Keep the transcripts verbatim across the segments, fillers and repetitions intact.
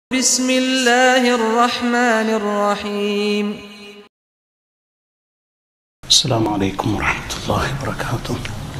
بسم الله الرحمن الرحيم. السلام عليكم ورحمة الله وبركاته.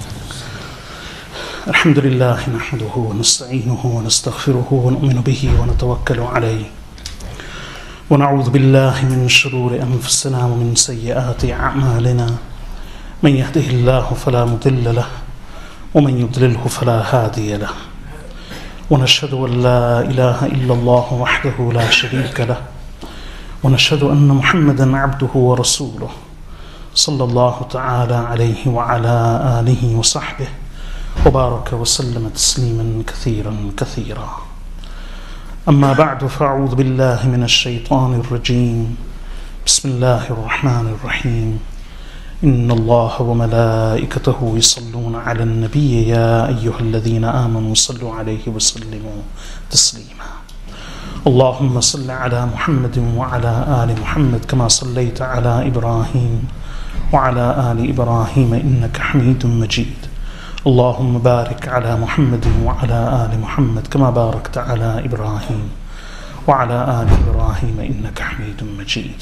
الحمد لله نحمده ونستعينه ونستغفره ونؤمن به ونتوكل عليه ونعوذ بالله من شرور أنفسنا ومن سيئات أعمالنا، من يهده الله فلا مضل له ومن يضلله فلا هادي له، ونشهد أن لا إله إلا الله وحده لا شريك له، ونشهد أن محمدا عبده ورسوله صلى الله تعالى عليه وعلى آله وصحبه وبارك وسلم تسليما كثيرا كثيرا. أما بعد، فأعوذ بالله من الشيطان الرجيم. بسم الله الرحمن الرحيم. إن الله وملائكته يصلون على النبي يا أيها الذين آمنوا صلوا عليه وسلموا تسليما. اللهم صل على محمد وعلى آل محمد كما صليت على إبراهيم وعلى آل إبراهيم إنك حميد مجيد. اللهم بارك على محمد وعلى آل محمد كما باركت على إبراهيم وعلى آل إبراهيم إنك حميد مجيد.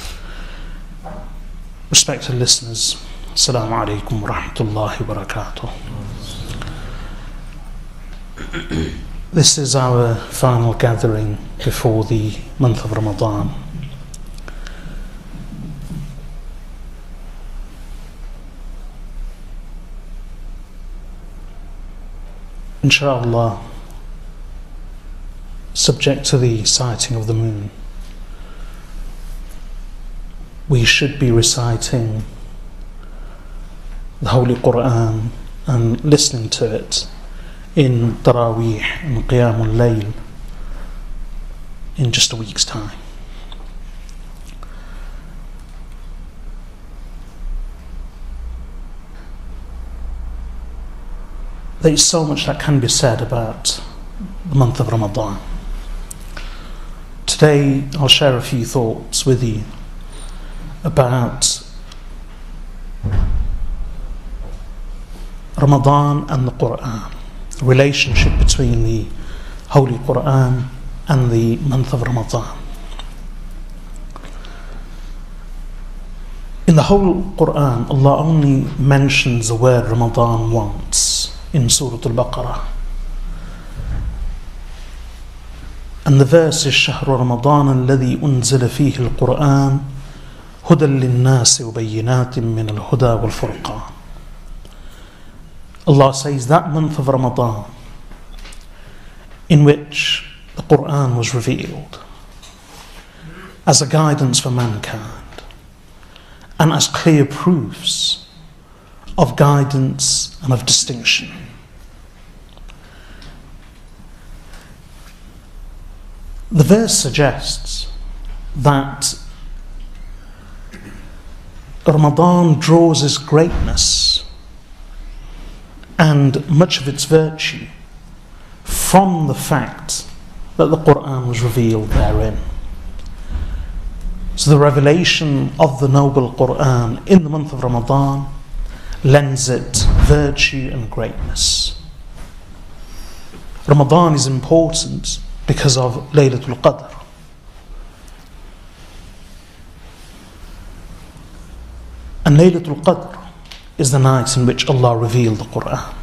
Respected listeners, Assalamu alaikum wa rahmatullahi wa barakatuh. This is our final gathering before the month of Ramadan. Inshallah, subject to the sighting of the moon, we should be reciting the Holy Quran and listening to it in Taraweeh and Qiyamul Layl in just a week's time. There is so much that can be said about the month of Ramadan. Today I'll share a few thoughts with you about Ramadan and the Quran, the relationship between the Holy Quran and the month of Ramadan. In the whole Quran, Allah only mentions the word Ramadan once in Surah Al-Baqarah, and the verse is شهر رمضان الذي أنزل فيه القرآن هدى للناس وبينات من الهدى والفرقان. Allah says that month of Ramadan in which the Quran was revealed as a guidance for mankind and as clear proofs of guidance and of distinction. The verse suggests that Ramadan draws its greatness and much of its virtue from the fact that the Quran was revealed therein. So the revelation of the noble Quran in the month of Ramadan lends it virtue and greatness. Ramadan is important because of Laylatul Qadr. And Laylatul Qadr is the night in which Allah revealed the Quran.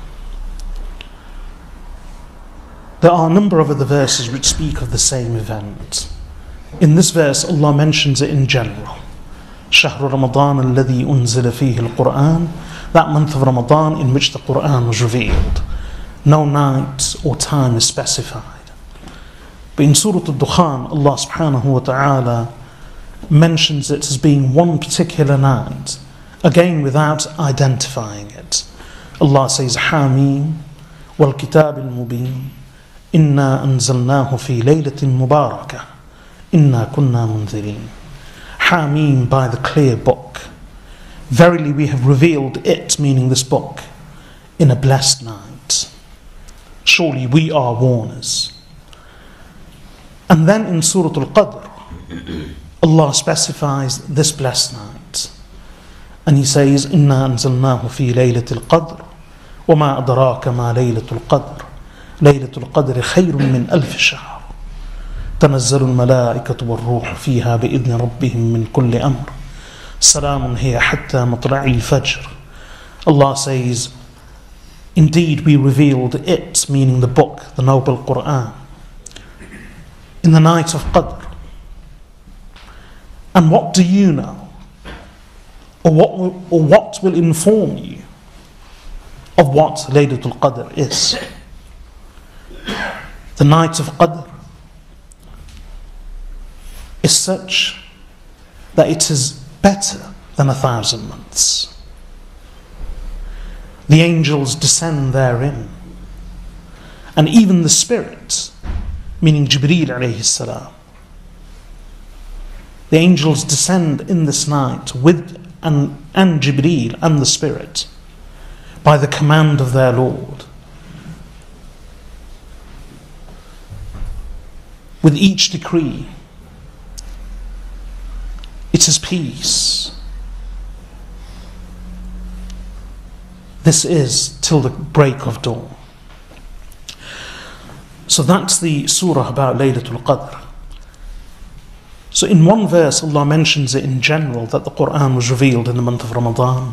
There are a number of other verses which speak of the same event. In this verse, Allah mentions it in general. شهر رمضان الذي أنزل فيه القرآن, that month of Ramadan in which the Quran was revealed. No night or time is specified. But in Surah Al-Dukhan, Allah subhanahu wa ta'ala mentions it as being one particular night, again without identifying it. Allah says, Hamim wal kitab al-mubin inna anzalnahu fi laylatin mubarakah inna kunna mundhirin. Hamim, by the clear book. Verily we have revealed it, meaning this book, in a blessed night. Surely we are warners. And then in Surah Al-Qadr, Allah specifies this blessed night. And He says, إِنَّا أَنزَلْنَاهُ فِي لَيْلَةِ الْقَدْرِ وَمَا أَدْرَاكَ مَا لَيْلَةُ الْقَدْرِ لَيْلَةُ الْقَدْرِ خَيْرٌ مِّنْ أَلْفِ شَهْرٍ. تنزل الملائكة والروح فيها بإذن ربهم من كل أمر سلام هي حتى مطلع الفجر. Allah says, indeed we revealed it, meaning the book, the noble Quran, in the night of Qadr. And what do you know? Or what will, or what will inform you of what Laylatul Qadr is? The night of Qadr is such that it is better than a thousand months. The angels descend therein, and even the spirits, meaning Jibreel alayhi salam, the angels descend in this night with and, and Jibreel and the spirit by the command of their Lord. With each decree, it is peace. This is till the break of dawn. So that's the surah about Laylatul Qadr. So in one verse Allah mentions it in general, that the Quran was revealed in the month of Ramadan.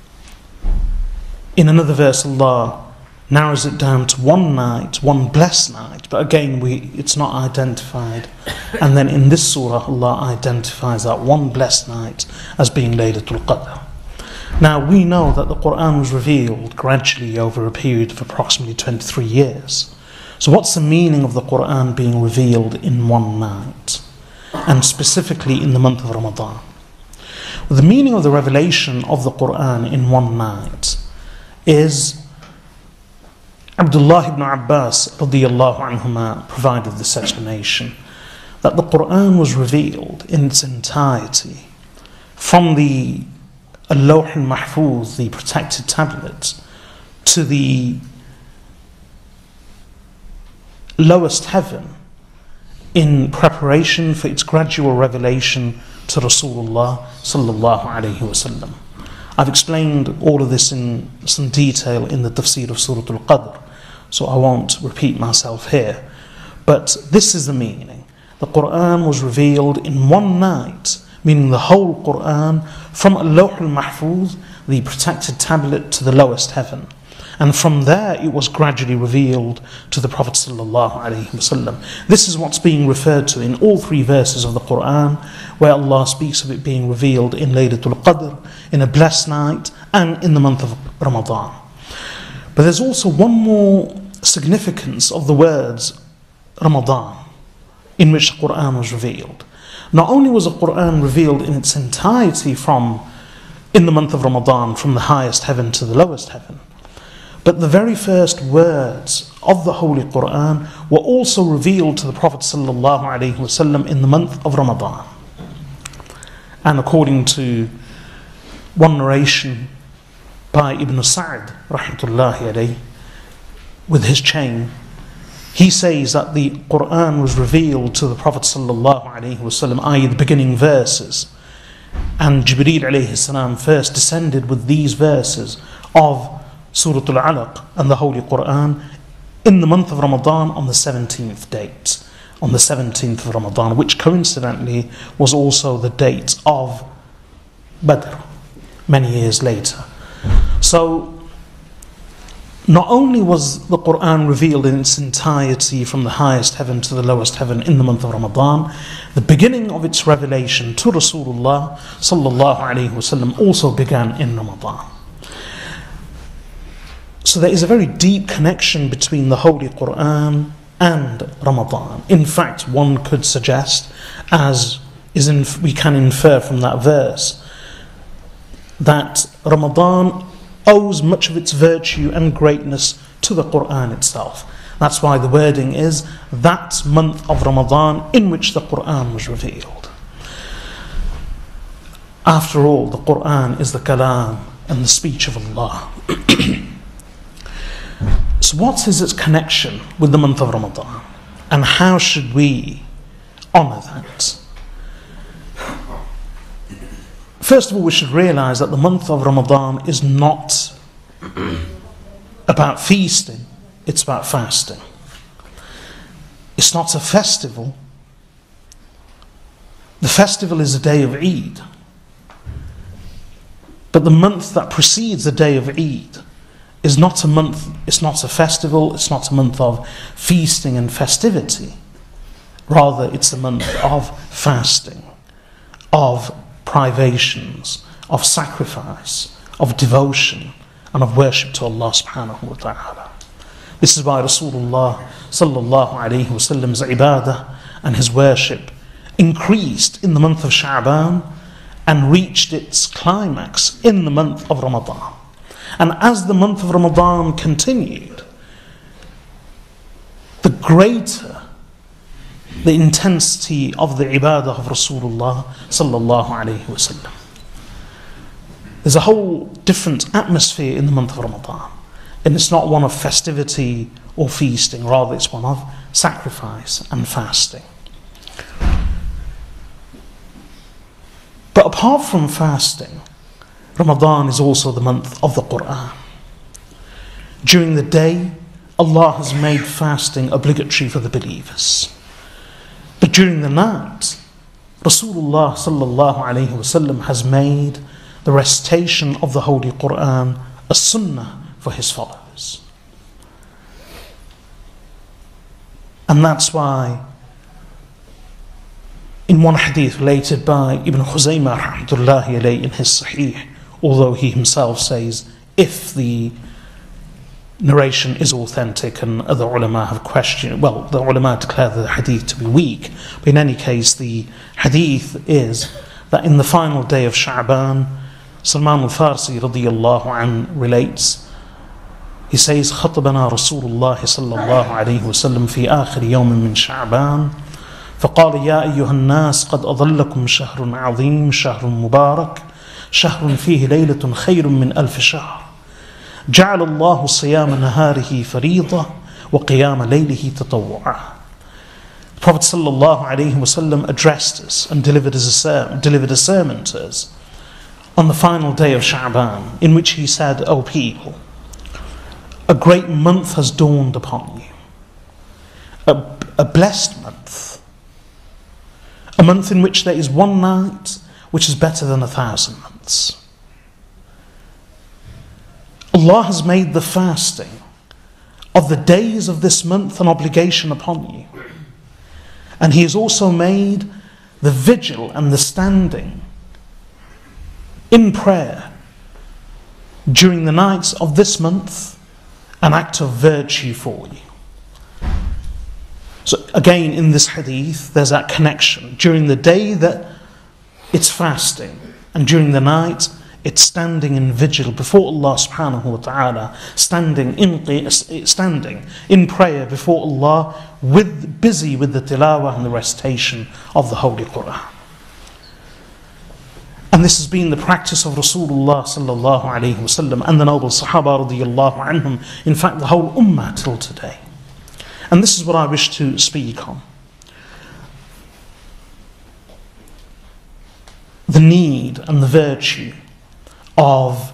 In another verse Allah narrows it down to one night, one blessed night, but again we it's not identified. And then in this surah Allah identifies that one blessed night as being Laylatul Qadr. Now we know that the Quran was revealed gradually over a period of approximately twenty-three years. So what's the meaning of the Quran being revealed in one night, and specifically in the month of Ramadan? Well, the meaning of the revelation of the Quran in one night is, Abdullah ibn Abbas radiyallahu anhuma provided this explanation, that the Quran was revealed in its entirety from the Al-Lawh al-Mahfuz, the protected tablet, to the lowest heaven in preparation for its gradual revelation to Rasulullah sallallahu alayhi wasallam. I've explained all of this in some detail in the tafsir of Surah Al-Qadr, so I won't repeat myself here. But this is the meaning. The Quran was revealed in one night, meaning the whole Quran, from Al-Lawh al-Mahfuz, the protected tablet, to the lowest heaven. And from there it was gradually revealed to the Prophet sallallahu alaihi wasallam. This is what's being referred to in all three verses of the Quran, where Allah speaks of it being revealed in Laylatul Qadr, in a blessed night, and in the month of Ramadan. But there's also one more significance of the words Ramadan, in which the Quran was revealed. Not only was the Quran revealed in its entirety from in the month of Ramadan, from the highest heaven to the lowest heaven, but the very first words of the Holy Quran were also revealed to the Prophet sallallahu alaihi wasallam in the month of Ramadan. And according to one narration by Ibn Sa'd rahmatullahi alayhi, with his chain, he says that the Quran was revealed to the Prophet sallallahu alaihi wasallam, that is the beginning verses, and Jibreel alayhi salam first descended with these verses of Surah Al-Alaq and the Holy Quran in the month of Ramadan on the seventeenth date, on the seventeenth of Ramadan, which coincidentally was also the date of Badr, many years later. So not only was the Quran revealed in its entirety from the highest heaven to the lowest heaven in the month of Ramadan, the beginning of its revelation to Rasulullah sallallahu alaihi wasallam also began in Ramadan. So there is a very deep connection between the Holy Quran and Ramadan. In fact, one could suggest, as is in, we can infer from that verse, that Ramadan owes much of its virtue and greatness to the Quran itself. That's why the wording is that month of Ramadan in which the Quran was revealed. After all, the Quran is the kalam and the speech of Allah. So what is its connection with the month of Ramadan? And how should we honour that? First of all, we should realize that the month of Ramadan is not about feasting, it's about fasting. It's not a festival, festival is a day of Eid. But the month that precedes the day of Eid is not a month, it's not a festival, it's not a month of feasting and festivity. Rather, it's a month of fasting, of privations, of sacrifice, of devotion, and of worship to Allah subhanahu wa ta'ala. This is why Rasulullah sallallahu alayhi wasallam's ibadah and his worship increased in the month of Sha'ban and reached its climax in the month of Ramadan. And as the month of Ramadan continued, the greater the intensity of the ibadah of Rasulullah sallallahu alayhi wasallam. There's a whole different atmosphere in the month of Ramadan. And it's not one of festivity or feasting, rather it's one of sacrifice and fasting. But apart from fasting, Ramadan is also the month of the Quran. During the day, Allah has made fasting obligatory for the believers. But during the night, Rasulullah sallallahu alayhi wasallam has made the recitation of the Holy Quran a sunnah for his followers. And that's why in one hadith related by Ibn Khuzaymah rahmatullahi alayhi in his Sahih, although he himself says if the narration is authentic and other ulama have questioned, well, the ulama declare the hadith to be weak, but in any case the hadith is that in the final day of Sha'ban, Salman al-Farsi radiyallahu an relates, he says, خطبنا رسول الله صلى الله عليه وسلم في آخر يوم من شعبان فقال يا أيها الناس قد أظلكم شهر عظيم شهر مبارك شهر فيه ليلة خير من ألف شهر جعل الله صيام نهاره فريضة وقيام ليله تطوعا. The Prophet sallallahu alayhi wasallam addressed us and delivered, us a sermon, delivered a sermon to us on the final day of Sha'ban, in which he said, O people, a great month has dawned upon you, a, a blessed month, a month in which there is one night which is better than a thousand months. Allah has made the fasting of the days of this month an obligation upon you. And He has also made the vigil and the standing in prayer during the nights of this month an act of virtue for you. So again, in this hadith, there's that connection. During the day that it's fasting, and during the night it's standing in vigil before Allah subhanahu wa ta'ala, standing in standing in prayer before Allah, with busy with the tilawah and the recitation of the Holy Quran. And this has been the practice of Rasulullah sallallahu alayhi wasallam and the noble Sahaba radiyallahu anhum, in fact the whole ummah till today. And this is what I wish to speak on. The need and the virtue of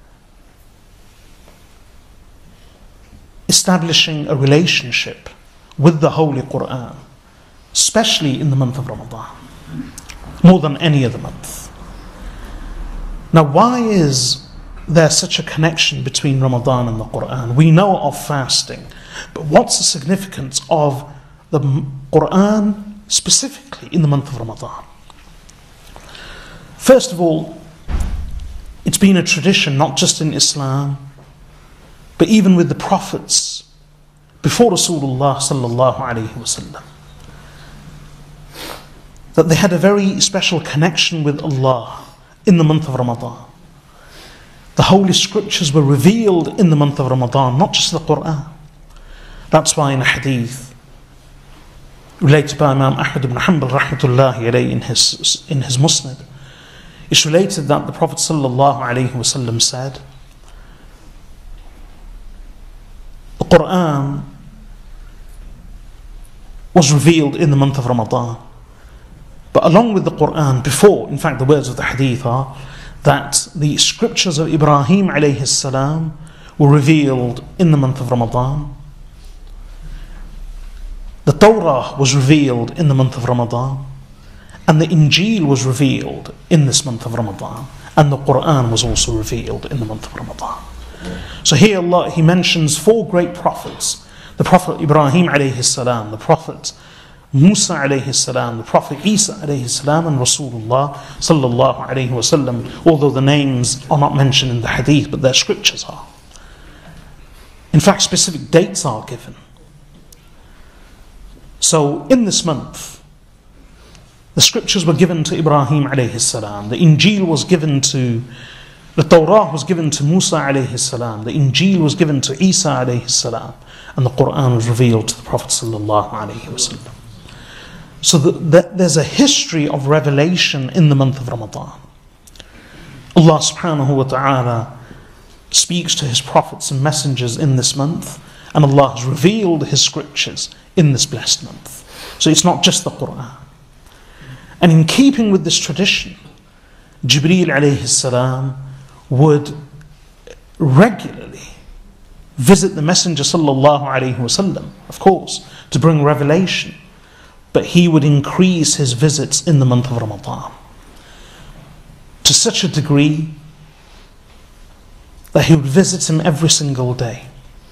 establishing a relationship with the Holy Quran, especially in the month of Ramadan, more than any other month. Now, why is there such a connection between Ramadan and the Quran? We know of fasting, but what's the significance of the Quran specifically in the month of Ramadan? First of all, it's been a tradition, not just in Islam, but even with the prophets before Rasulullah sallallahu alayhi wasallam, that they had a very special connection with Allah in the month of Ramadan. The Holy Scriptures were revealed in the month of Ramadan, not just the Quran. That's why in a hadith related by Imam Ahmad ibn Hanbal rahmatullahi alayhi in his, in his Musnad, it's related that the Prophet sallallahu alayhi wasallam said, the Quran was revealed in the month of Ramadan. But along with the Quran, before, in fact the words of the hadith are that the scriptures of Ibrahim alayhi salam were revealed in the month of Ramadan. The Torah was revealed in the month of Ramadan. And the Injil was revealed in this month of Ramadan. And the Quran was also revealed in the month of Ramadan. So here Allah, He mentions four great prophets. The Prophet Ibrahim alayhi salam, the Prophet Musa alayhi salam, the Prophet Isa alayhi salam, and Rasulullah sallallahu alayhi wasallam. Although the names are not mentioned in the hadith, but their scriptures are. In fact, specific dates are given. So in this month, the scriptures were given to Ibrahim alayhi salam. The Injil was given to, the Torah was given to Musa alayhi salam. The Injil was given to Isa alayhi salam. And the Quran was revealed to the Prophet sallallahu alayhi wasallam. So the, the, there's a history of revelation in the month of Ramadan. Allah subhanahu wa ta'ala speaks to His prophets and messengers in this month, and Allah has revealed His scriptures in this blessed month. So it's not just the Quran. And in keeping with this tradition, Jibreel alayhi salam would regularly visit the Messenger sallallahu alayhi wasallam, of course, to bring revelation. But he would increase his visits in the month of Ramadan to such a degree that he would visit him every single day.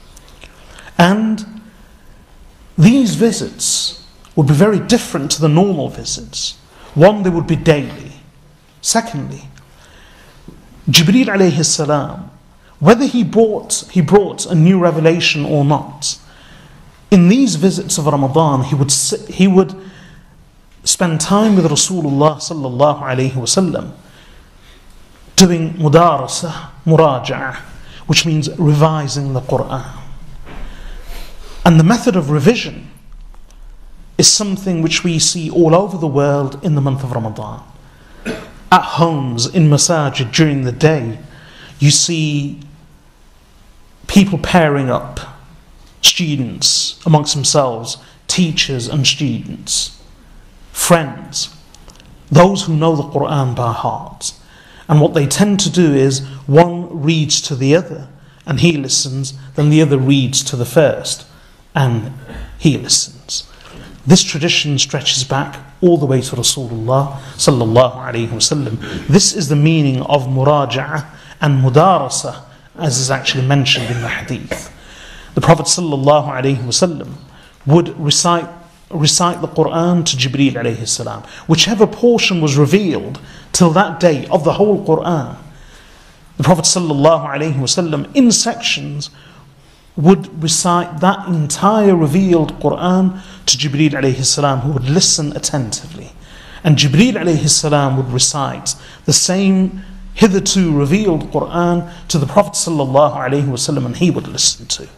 And these visits would be very different to the normal visits. One, they would be daily. Secondly, Jibreel alayhi salam, whether he brought, he brought a new revelation or not, in these visits of Ramadan, he would sit, he would spend time with Rasulullah sallallahu alayhi wasallam, doing mudarasa, muraja'ah, which means revising the Quran. And the method of revision is something which we see all over the world in the month of Ramadan. At homes, in masajid during the day, you see people pairing up, students amongst themselves, teachers and students, friends, those who know the Quran by heart. And what they tend to do is one reads to the other and he listens, then the other reads to the first and he listens. This tradition stretches back all the way to Rasulullah sallallahu alayhi wasallam. This is the meaning of muraja'ah and mudarasa, as is actually mentioned in the hadith. The Prophet sallallahu alayhi wasallam would recite recite the Quran to Jibreel alayhi salam. Whichever portion was revealed till that day of the whole Quran, the Prophet sallallahu alayhi wasallam in sections would recite that entire revealed Quran to Jibreel alayhi salam, who would listen attentively. And Jibreel alayhi salam would recite the same hitherto revealed Quran to the Prophet sallallahu alayhi wasallam, and he would listen to.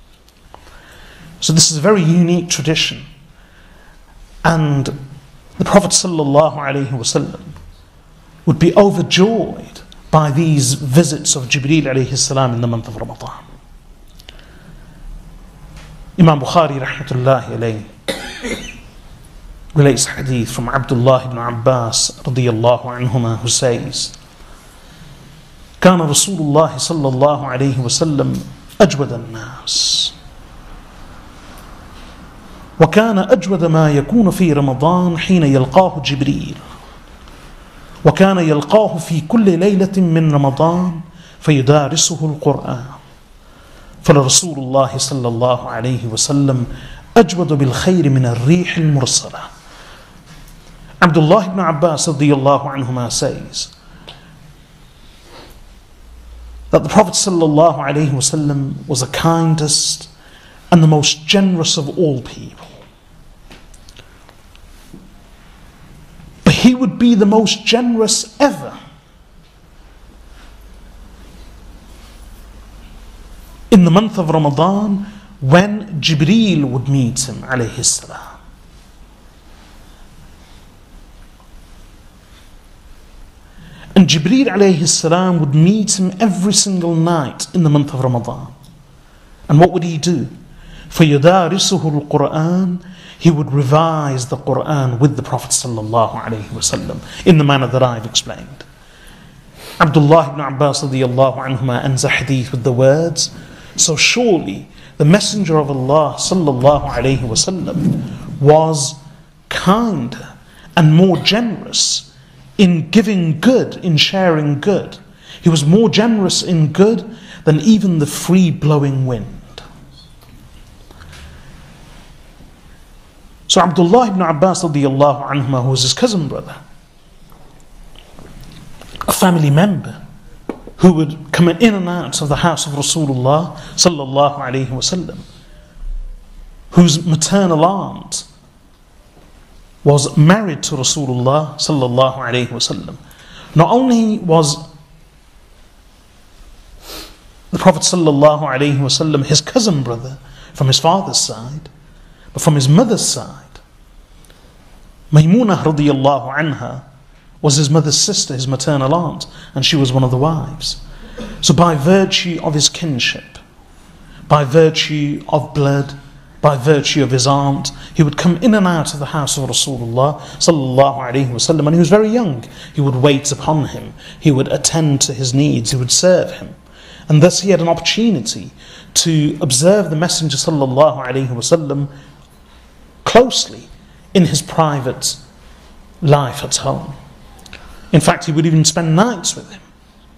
So this is a very unique tradition. And the Prophet sallallahu alayhi wasallam would be overjoyed by these visits of Jibreel alayhi salam in the month of Ramadan. Imam Bukhari rahmatullahi alayhi relates hadith from Abdullah ibn Abbas radiyallahu anhuma, who says, كان رسول الله صلى الله عليه وسلم أجود الناس وكان أجود ما يكون في رمضان حين يلقاه جبريل وكان يلقاه في كل ليلة من رمضان فيدارسه القرآن فلرسول الله صلى الله عليه وسلم أجود بالخير من الريح المرسلة. Abdullah ibn Abbas radiyallahu anhuma says that the Prophet sallallahu alaihi wasallam was the kindest and the most generous of all people. But he would be the most generous ever in the month of Ramadan when Jibreel would meet him alayhi salam. And Jibreel alayhi salam would meet him every single night in the month of Ramadan. And what would he do? فَيُدَارِسُهُ الْقُرْآنِ He would revise the Quran with the Prophet sallallahu alayhi wasallam in the manner that I've explained. Abdullah ibn Abbas radiyallahu anhuma ends a hadith with the words, so surely the Messenger of Allah sallallahu alayhi wasallam was kinder and more generous in giving good, in sharing good. He was more generous in good than even the free-blowing wind. So Abdullah ibn Abbas radiyallahu anhuma, who was his cousin brother, a family member who would come in and out of the house of Rasulullah sallallahu alayhi wasallam, whose maternal aunt was married to Rasulullah sallallahu alayhi wasallam. Not only was the Prophet sallallahu alayhi wasallam his cousin brother from his father's side, but from his mother's side, Maymunah radiyallahu anha was his mother's sister, his maternal aunt, and she was one of the wives. So by virtue of his kinship, by virtue of blood, by virtue of his aunt, he would come in and out of the house of Rasulullah sallallahu alaihi wasallam, and he was very young. He would wait upon him, he would attend to his needs, he would serve him, and thus he had an opportunity to observe the Messenger sallallahu alaihi wasallam closely in his private life at home. In fact, he would even spend nights with him.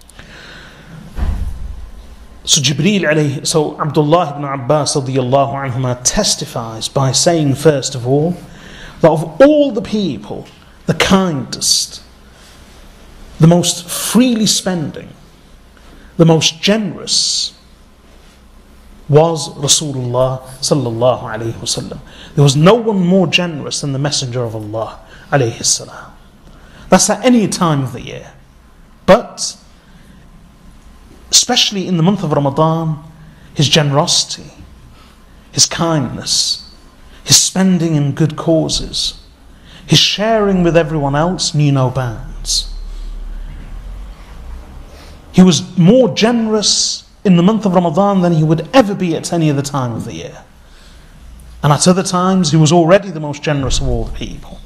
So Jibreel alayhi, so Abdullah ibn Abbas radiyallahu anhuma testifies by saying, first of all, that of all the people, the kindest, the most freely spending, the most generous was Rasulullah sallallahu alayhi wasallam. There was no one more generous than the Messenger of Allah alayhi salam. That's at any time of the year. But especially in the month of Ramadan, his generosity, his kindness, his spending in good causes, his sharing with everyone else knew no bounds. He was more generous in the month of Ramadan than he would ever be at any other time of the year. And at other times, he was already the most generous of all the people.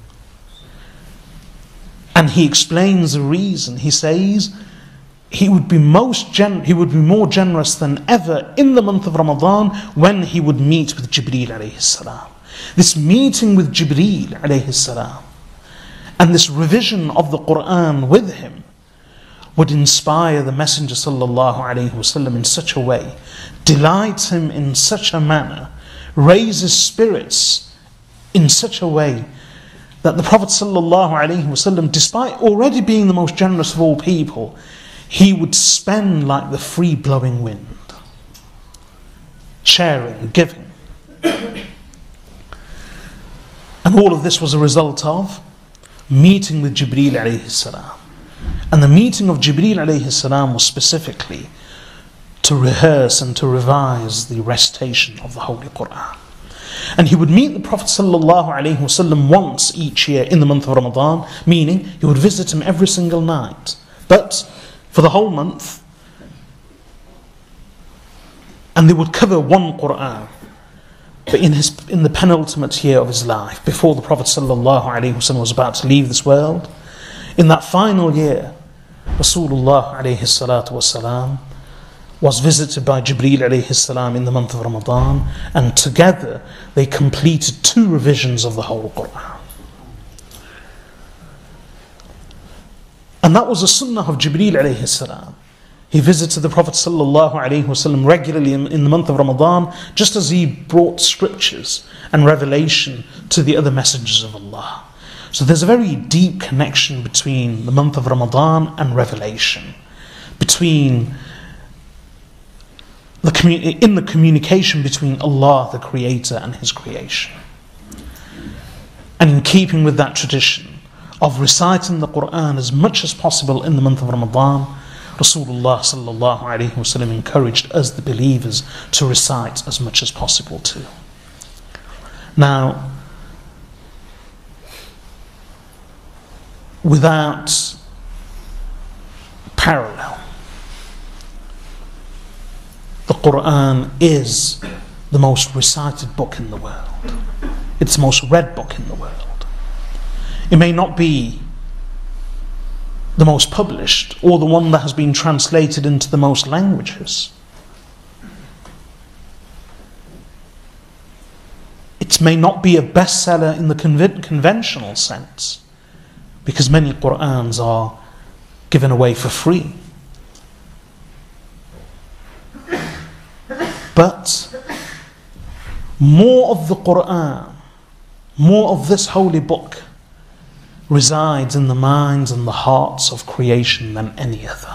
And he explains the reason. He says he would be most gen- he would be more generous than ever in the month of Ramadan when he would meet with Jibreel alayhi salam. This meeting with Jibreel alayhi salam and this revision of the Quran with him would inspire the Messenger sallallahu alayhi wasallam in such a way, delight him in such a manner, raise his spirits in such a way that the Prophet sallallahu alayhi wasallam, despite already being the most generous of all people, he would spend like the free-blowing wind, sharing, giving. And all of this was a result of meeting with Jibreel alayhi salam. And the meeting of Jibreel alayhi salam was specifically to rehearse and to revise the recitation of the Holy Quran. And he would meet the Prophet sallallahu alaihi wasallam once each year in the month of Ramadan, meaning he would visit him every single night. But for the whole month, and they would cover one Quran. But in his in the penultimate year of his life, before the Prophet sallallahu alaihi wasallam was about to leave this world, in that final year, Rasulullah alayhi salatu wasalam was visited by Jibreel alayhi salam in the month of Ramadan, and together they completed two revisions of the whole Quran. And that was a sunnah of Jibreel alayhi salam. He visited the Prophet sallallahu alayhi wasallam regularly in, in the month of Ramadan, just as he brought scriptures and revelation to the other messengers of Allah. So there's a very deep connection between the month of Ramadan and revelation, between the commu- in the communication between Allah, the Creator, and His creation. And in keeping with that tradition of reciting the Quran as much as possible in the month of Ramadan, Rasulullah sallallahu alaihi wasallam encouraged us, the believers, to recite as much as possible too. Now, without parallel, the Quran is the most recited book in the world. It's the most read book in the world. It may not be the most published or the one that has been translated into the most languages. It's It may not be a bestseller in the conven- conventional sense, because many Qur'ans are given away for free. But more of the Qur'an, more of this holy book resides in the minds and the hearts of creation than any other.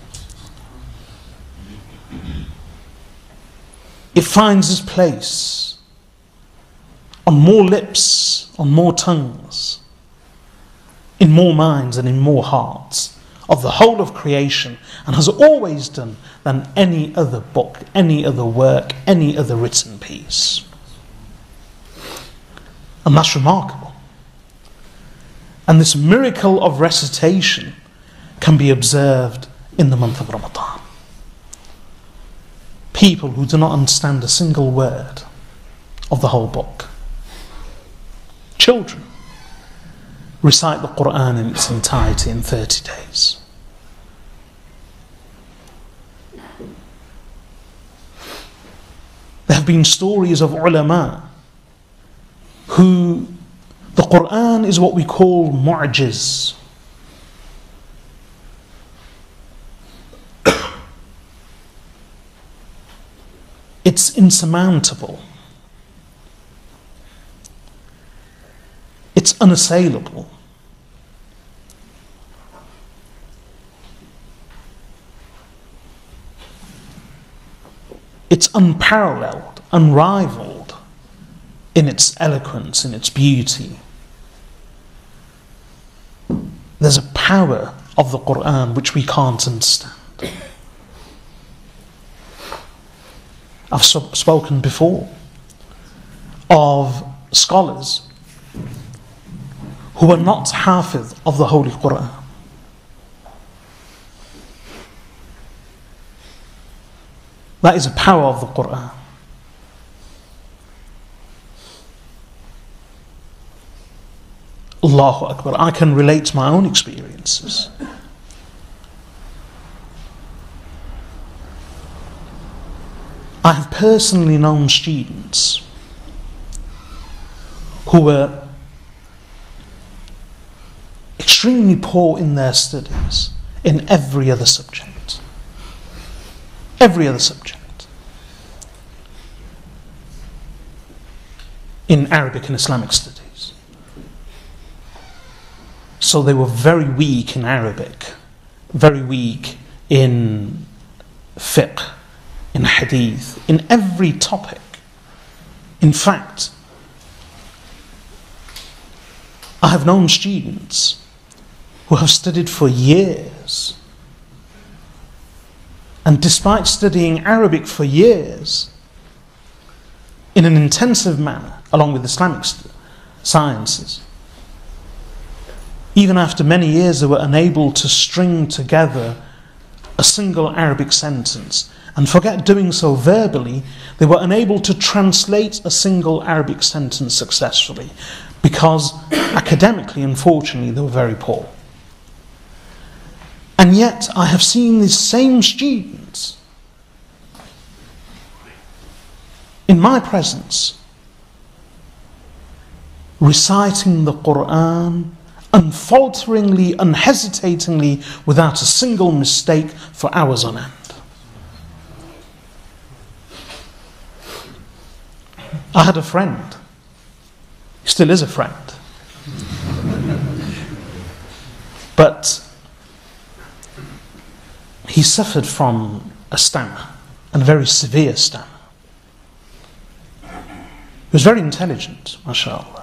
It finds its place on more lips, on more tongues, in more minds and in more hearts of the whole of creation, and has always done than any other book, any other work, any other written piece. And that's remarkable. And this miracle of recitation can be observed in the month of Ramadan. People who do not understand a single word of the whole book, children, recite the Qur'an in its entirety in thirty days. There have been stories of ulama who the Qur'an is what we call mu'jiz. It's insurmountable. It's unassailable. It's unparalleled, unrivaled in its eloquence, in its beauty. There's a power of the Qur'an which we can't understand. I've spoken before of scholars who were not hafiz of the Holy Qur'an. That is a power of the Qur'an. Allahu Akbar. I can relate to my own experiences. I have personally known students who were extremely poor in their studies in every other subject. Every other subject. In Arabic and Islamic studies. So they were very weak in Arabic, very weak in fiqh, in hadith, in every topic. In fact, I have known students who have studied for years, and despite studying Arabic for years in an intensive manner, along with Islamic sciences, even after many years they were unable to string together a single Arabic sentence, and forget doing so verbally, they were unable to translate a single Arabic sentence successfully, because academically, unfortunately, they were very poor. And yet I have seen these same students in my presence reciting the Qur'an unfalteringly, unhesitatingly, without a single mistake for hours on end. I had a friend, he still is a friend, but he suffered from a stammer, and a very severe stammer. He was very intelligent, mashallah.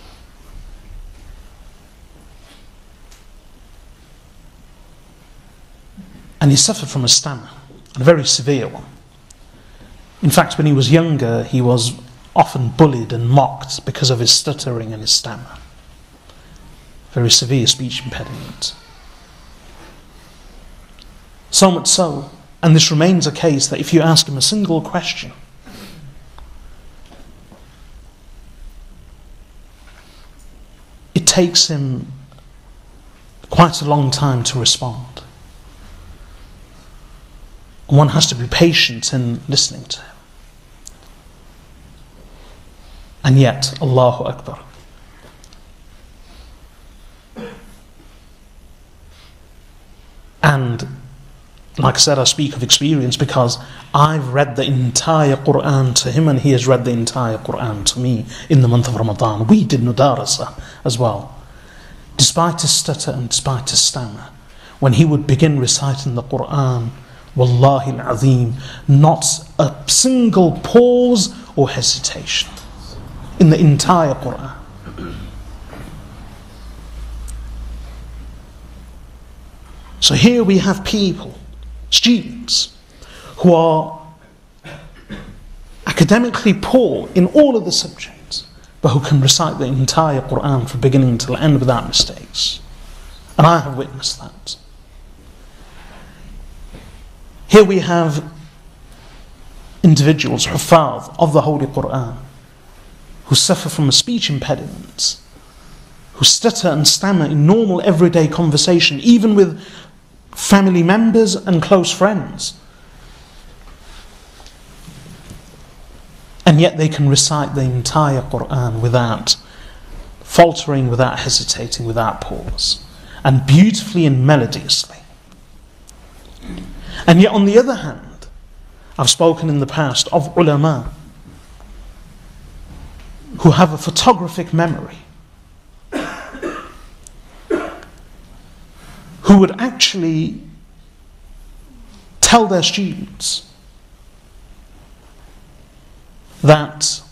And he suffered from a stammer, and a very severe one. In fact, when he was younger, he was often bullied and mocked because of his stuttering and his stammer. Very severe speech impediment. So much so, and this remains a case, that if you ask him a single question, it takes him quite a long time to respond. One has to be patient in listening to him. And yet, Allahu Akbar. And like I said, I speak of experience because I've read the entire Quran to him and he has read the entire Quran to me in the month of Ramadan. We did Mudarasa as well. Despite his stutter and despite his stammer, when he would begin reciting the Quran, Wallahi al-Azim, not a single pause or hesitation in the entire Quran. So here we have people, students, who are academically poor in all of the subjects, but who can recite the entire Quran from beginning till end without mistakes. And I have witnessed that. Here we have individuals, huffaz of the Holy Quran, who suffer from a speech impediment, who stutter and stammer in normal everyday conversation, even with family members and close friends. And yet they can recite the entire Quran without faltering, without hesitating, without pause, and beautifully and melodiously. And yet on the other hand, I've spoken in the past of ulama who have a photographic memory, who would actually tell their students that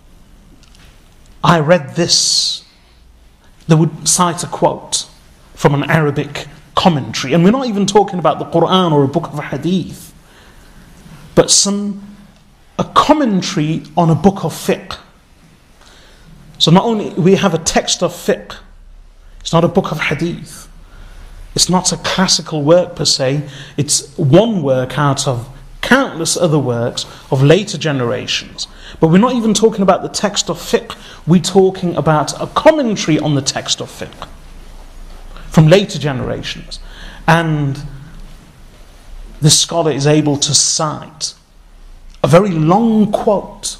I read this. They would cite a quote from an Arabic commentary, and we're not even talking about the Quran or a book of hadith, but some a commentary on a book of fiqh. So not only we have a text of fiqh, it's not a book of hadith, it's not a classical work per se, it's one work out of countless other works of later generations. But we're not even talking about the text of fiqh, we're talking about a commentary on the text of fiqh from later generations. And this scholar is able to cite a very long quote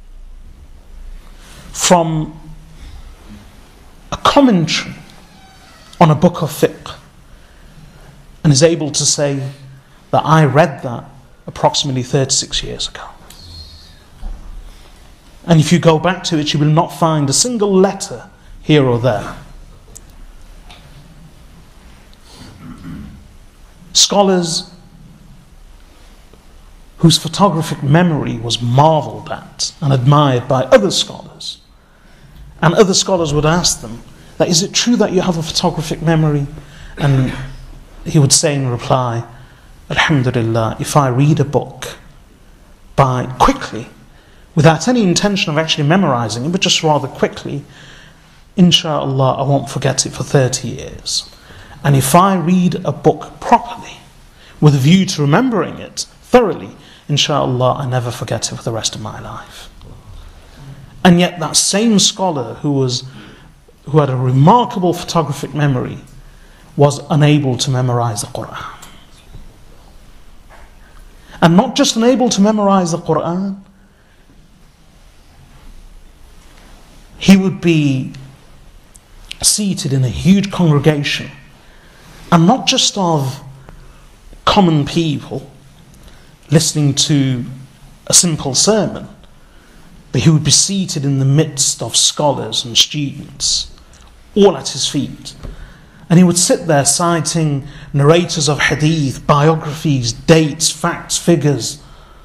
from a commentary on a book of fiqh, and is able to say that I read that approximately thirty-six years ago. And if you go back to it, you will not find a single letter here or there. Scholars whose photographic memory was marveled at and admired by other scholars. And other scholars would ask them, that, is it true that you have a photographic memory? And he would say in reply, Alhamdulillah, if I read a book by quickly, without any intention of actually memorizing it, but just rather quickly, inshallah, I won't forget it for thirty years. And if I read a book properly, with a view to remembering it thoroughly, inshallah, I never forget it for the rest of my life. And yet that same scholar who was who had a remarkable photographic memory was unable to memorize the Quran. And not just unable to memorize the Quran, he would be seated in a huge congregation, and not just of common people listening to a simple sermon, but he would be seated in the midst of scholars and students, all at his feet. And he would sit there citing narrators of hadith, biographies, dates, facts, figures,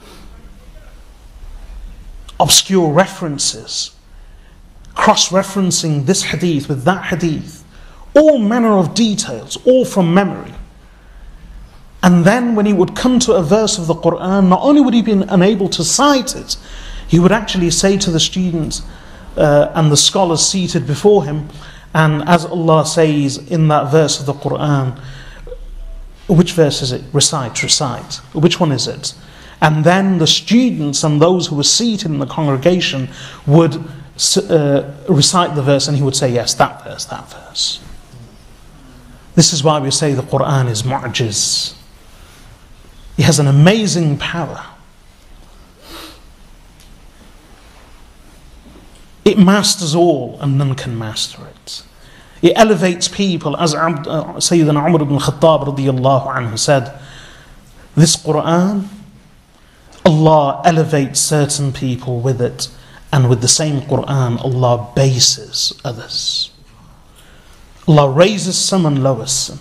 obscure references, cross-referencing this hadith with that hadith, all manner of details, all from memory. And then when he would come to a verse of the Quran, not only would he be unable to cite it, he would actually say to the students uh, and the scholars seated before him, and as Allah says in that verse of the Quran, which verse is it? Recite, recite. Which one is it? And then the students and those who were seated in the congregation would uh, recite the verse, and he would say, yes, that verse, that verse. This is why we say the Quran is mu'jiz. It has an amazing power. It masters all and none can master it. It elevates people, as Abd, uh, Sayyidina Umar ibn Khattab radiyallahu anhu said, this Quran, Allah elevates certain people with it, and with the same Quran, Allah bases others. Allah raises some and lowers some.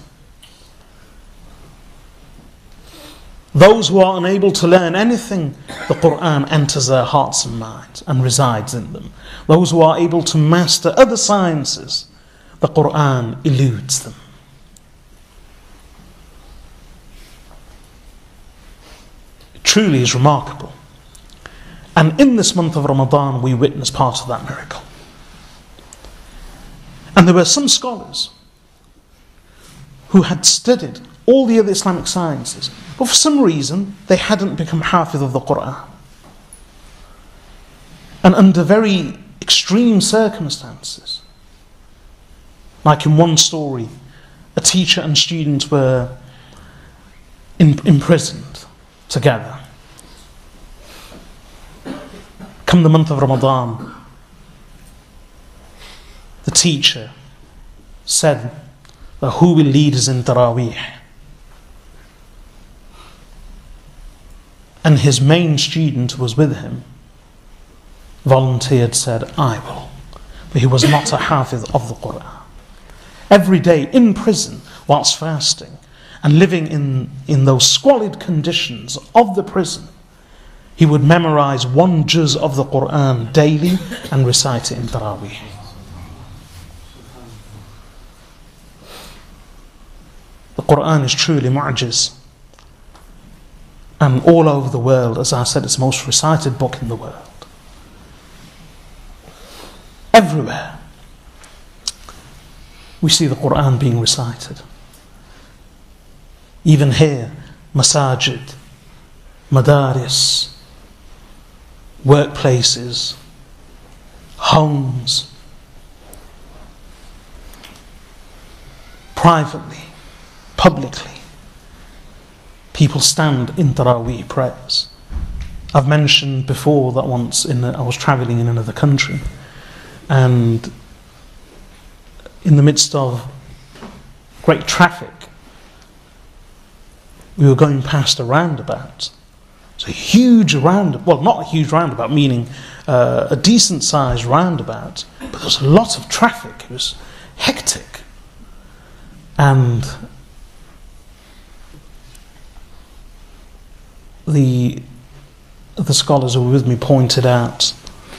Those who are unable to learn anything, the Quran enters their hearts and minds and resides in them. Those who are able to master other sciences, the Quran eludes them. It truly is remarkable. And in this month of Ramadan, we witness part of that miracle. And there were some scholars who had studied all the other Islamic sciences, but for some reason, they hadn't become Hafiz of the Quran. And under very extreme circumstances, like in one story, a teacher and student were in, imprisoned together. Come the month of Ramadan, the teacher said that who will lead us in Taraweeh? And his main student who was with him volunteered, said, I will. But he was not a Hafiz of the Quran. Every day in prison whilst fasting and living in, in those squalid conditions of the prison, he would memorize one juz of the Quran daily and recite it in Taraweeh. The Quran is truly mu'jiz. And all over the world, as I said, it's the most recited book in the world. Everywhere we see the Quran being recited. Even here, masajid, madaris, workplaces, homes, privately, publicly, people stand in Taraweeh prayers. I've mentioned before that once in a, I was travelling in another country, and in the midst of great traffic, we were going past a roundabout. It's a huge roundabout, well, not a huge roundabout, meaning uh, a decent sized roundabout, but there was a lot of traffic. It was hectic. And the the scholars who were with me pointed out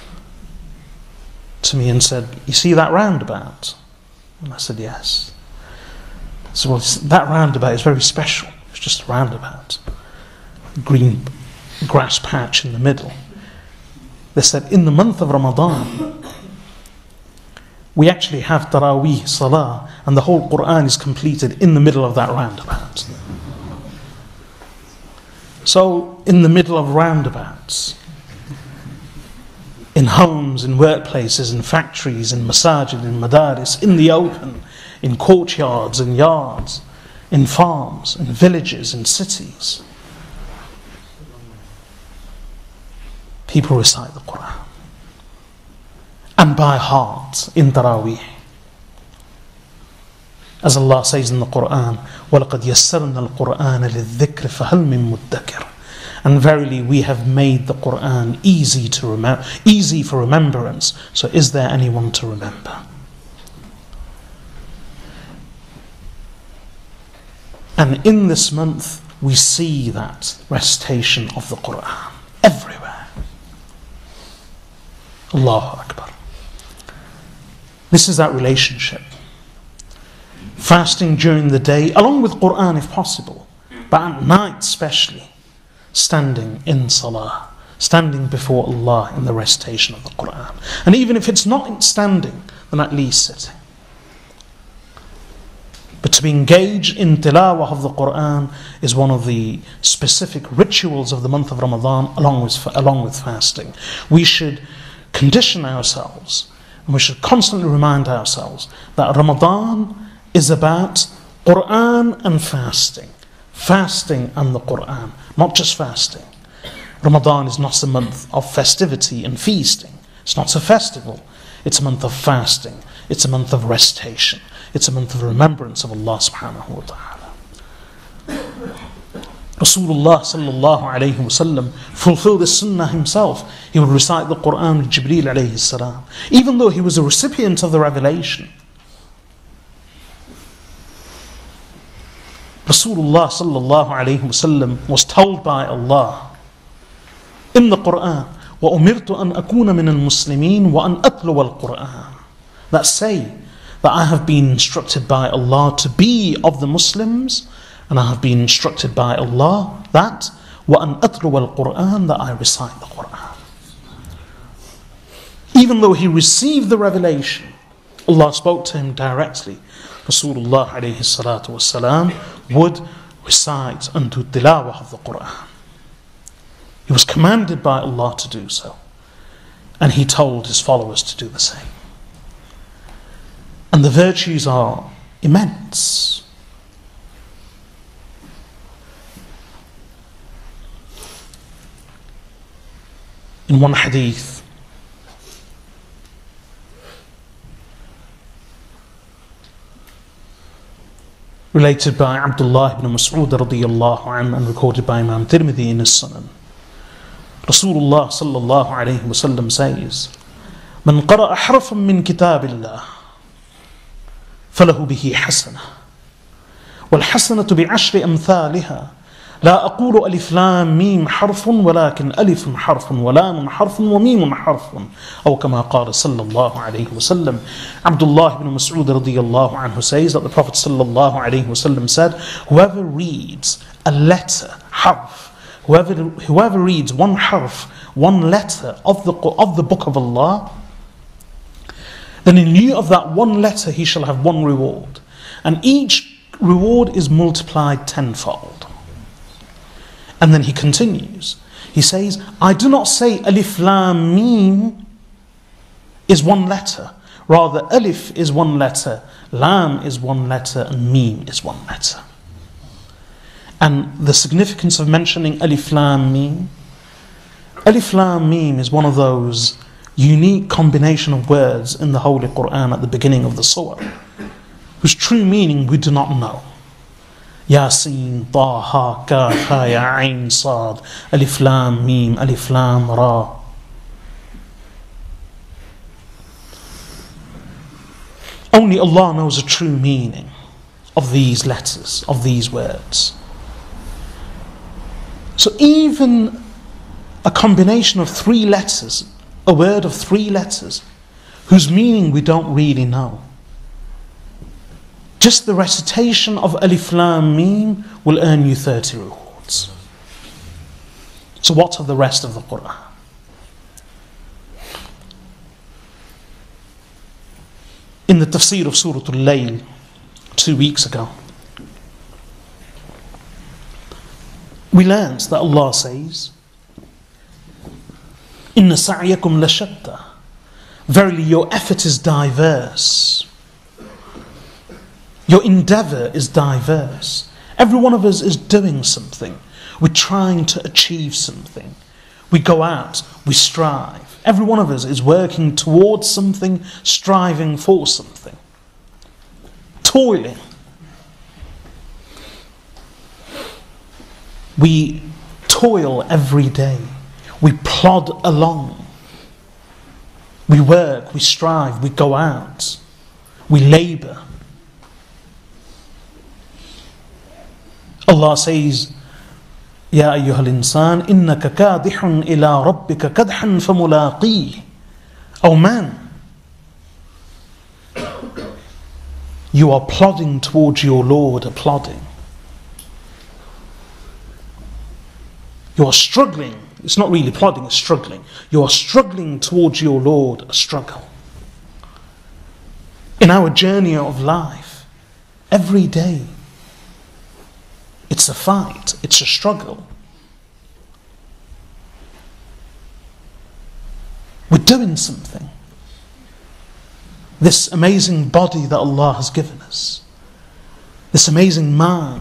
to me and said, you see that roundabout? And I said, yes. I said, well, that roundabout is very special. It's just a roundabout. Green grass patch in the middle. They said, in the month of Ramadan, we actually have Taraweeh Salah, and the whole Quran is completed in the middle of that roundabout. So, in the middle of roundabouts, in homes, in workplaces, in factories, in masajid, in madaris, in the open, in courtyards, in yards, in farms, in villages, in cities, people recite the Quran. And by heart, in Taraweeh. As Allah says in the Quran, وَلَقَدْ يَسَّرْنَا الْقُرْآنَ لِلذِّكْرِ فَهَلْ مِن مُدَّكِرٍ. And verily we have made the Quran easy to remember, easy for remembrance. So is there anyone to remember? And in this month we see that recitation of the Quran everywhere. Allahu Akbar. This is that relationship. Fasting during the day, along with Quran if possible, but at night especially, standing in salah, standing before Allah in the recitation of the Quran. And even if it's not in standing, then at least sitting. But to be engaged in tilawah of the Quran is one of the specific rituals of the month of Ramadan, along with, along with fasting. We should condition ourselves, and we should constantly remind ourselves that Ramadan is about Quran and fasting. Fasting and the Quran, not just fasting. Ramadan is not a month of festivity and feasting. It's not a festival. It's a month of fasting. It's a month of recitation. It's a month of remembrance of Allah subhanahu wa ta'ala. Rasulullah sallallahu alayhi wasallam fulfilled this sunnah himself. He would recite the Quran with Jibreel alayhi salam, even though he was a recipient of the revelation. Rasulullah sallallahu alayhi wasallam was told by Allah in the Quran, وَأُمِرْتُ أَنْ أَكُونَ مِنَ الْمُسْلِمِينَ وَأَنْ أَتْلُوَ الْقُرْآنَ. That say that I have been instructed by Allah to be of the Muslims, and I have been instructed by Allah that وَأَنْ أَتْلُوَ الْقُرْآنَ, that I recite the Quran. Even though he received the revelation, Allah spoke to him directly. Rasulullah alayhi salatu wasalam would recite and do tilawah of the Quran. He was commanded by Allah to do so, and he told his followers to do the same. And the virtues are immense. In one hadith, related by Abdullah ibn Mas'ud radiyallahu anhu and recorded by Imam Tirmidhi in his Sunan, Rasulullah sallallahu alayhi wa sallam says, "Man qara'a harfan min kitabillah, falahu bihi hasanah, wal hasanatu bi'ashri amthaliha, la aqulu alif lam mim harfun, walakin alifun harfun, wa lamun harfun, wa mimun harfun." Aw kama qala sallallahu alayhi wa sallam. Abdullah ibn Mas'ud radiyallahu anhu says that the Prophet sallallahu alayhi wa sallam said, whoever reads a letter, harf, Whoever, whoever reads one harf, one letter of the, of the book of Allah, then in lieu of that one letter he shall have one reward. And each reward is multiplied tenfold. And then he continues. He says, I do not say alif lam mim is one letter. Rather, alif is one letter, lam is one letter, and mim is one letter. And the significance of mentioning alif lam mim, alif lam mim is one of those unique combination of words in the Holy Quran at the beginning of the surah, whose true meaning we do not know. Yasin, Taha, Kaf, Ha, Ya, Ain, Sad, alif lam mim, alif lam ra. Only Allah knows the true meaning of these letters, of these words. So even a combination of three letters, a word of three letters, whose meaning we don't really know, just the recitation of alif lam mim will earn you thirty rewards. So what of the rest of the Quran? In the tafsir of Surah Al-Layl two weeks ago, we learned that Allah says, Inna sa'yakum lashatta. Verily your effort is diverse. Your endeavor is diverse. Every one of us is doing something. We're trying to achieve something. We go out, we strive. Every one of us is working towards something, striving for something. Toiling. We toil every day. We plod along. We work, we strive, we go out. We labour. Allah says, Ya ayyuhal insan, innaka kadihun ila rabbika kadhan famulaqih. O man, you are plodding towards your Lord, a plodding. You are struggling. It's not really plodding, it's struggling. You are struggling towards your Lord, a struggle. In our journey of life, every day, it's a fight, it's a struggle. We're doing something. This amazing body that Allah has given us, this amazing mind,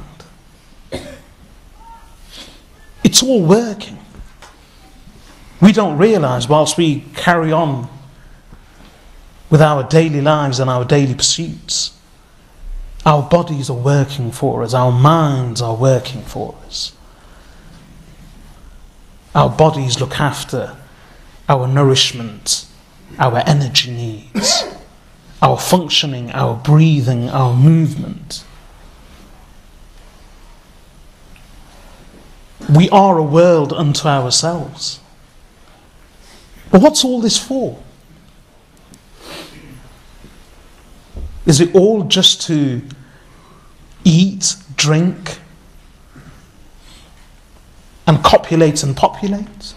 it's all working. We don't realize whilst we carry on with our daily lives and our daily pursuits. Our bodies are working for us, our minds are working for us. Our bodies look after our nourishment, our energy needs, our functioning, our breathing, our movement. We are a world unto ourselves. But what's all this for? Is it all just to eat, drink, and copulate and populate?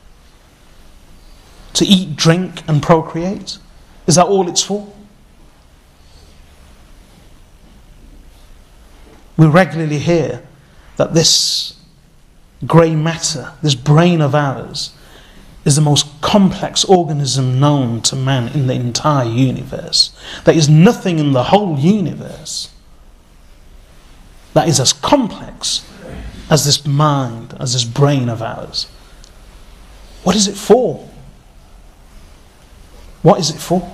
To eat, drink, and procreate? Is that all it's for? We regularly hear that this grey matter, this brain of ours, is the most complex organism known to man in the entire universe. There is nothing in the whole universe that is as complex as this mind, as this brain of ours. What is it for? What is it for?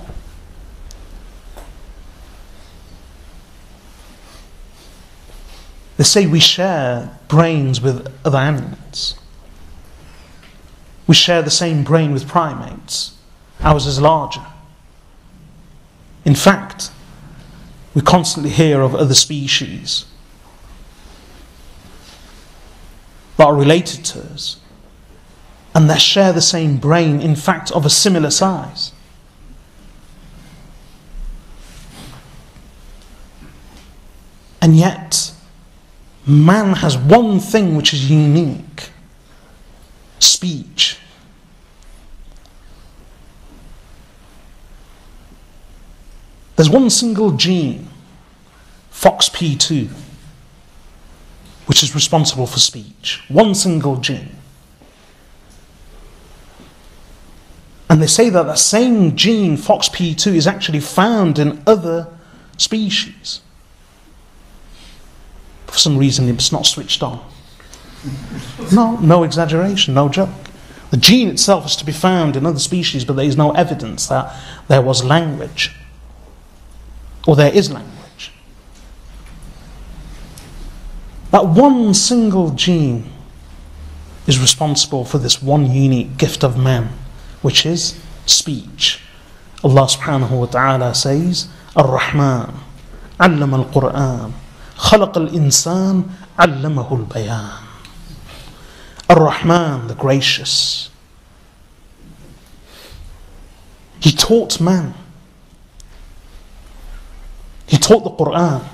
They say we share brains with other animals. We share the same brain with primates. Ours is larger. In fact, we constantly hear of other species that are related to us, and they share the same brain, in fact, of a similar size. And yet, man has one thing which is unique: speech. There's one single gene, Fox P two, which is responsible for speech. One single gene. And they say that that same gene, Fox P two, is actually found in other species. For some reason, it's not switched on. No, no exaggeration, no joke. The gene itself is to be found in other species, but there is no evidence that there was language, or there is language. That one single gene is responsible for this one unique gift of man, which is speech. Allah subhanahu wa ta'ala says, Ar-Rahman, Allama al-Qur'an, خلق الإنسان علمه البيان. Ar-Rahman, the gracious. He taught man. He taught the Qur'an.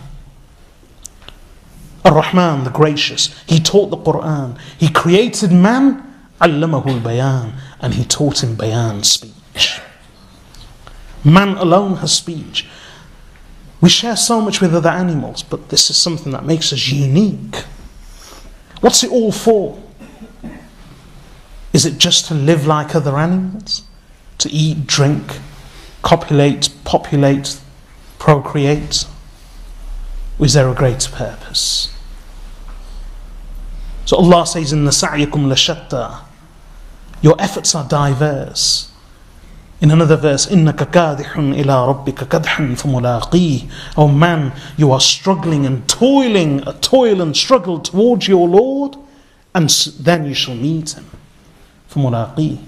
Ar-Rahman, the gracious. He taught the Qur'an. He created man, علمه البيان, and he taught him bayan, speech. Man alone has speech. We share so much with other animals, but this is something that makes us unique. What's it all for? Is it just to live like other animals? To eat, drink, copulate, populate, procreate? Or is there a greater purpose? So Allah says in the Sa'yakum lashatta, your efforts are diverse. In another verse, إِنَّكَ كَادِحٌ إِلَىٰ رَبِّكَ كَدْحًا فَمُلَاقِيهِ. Oh man, you are struggling and toiling, a toil and struggle towards your Lord, and then you shall meet him. فَمُلَاقِيهِ.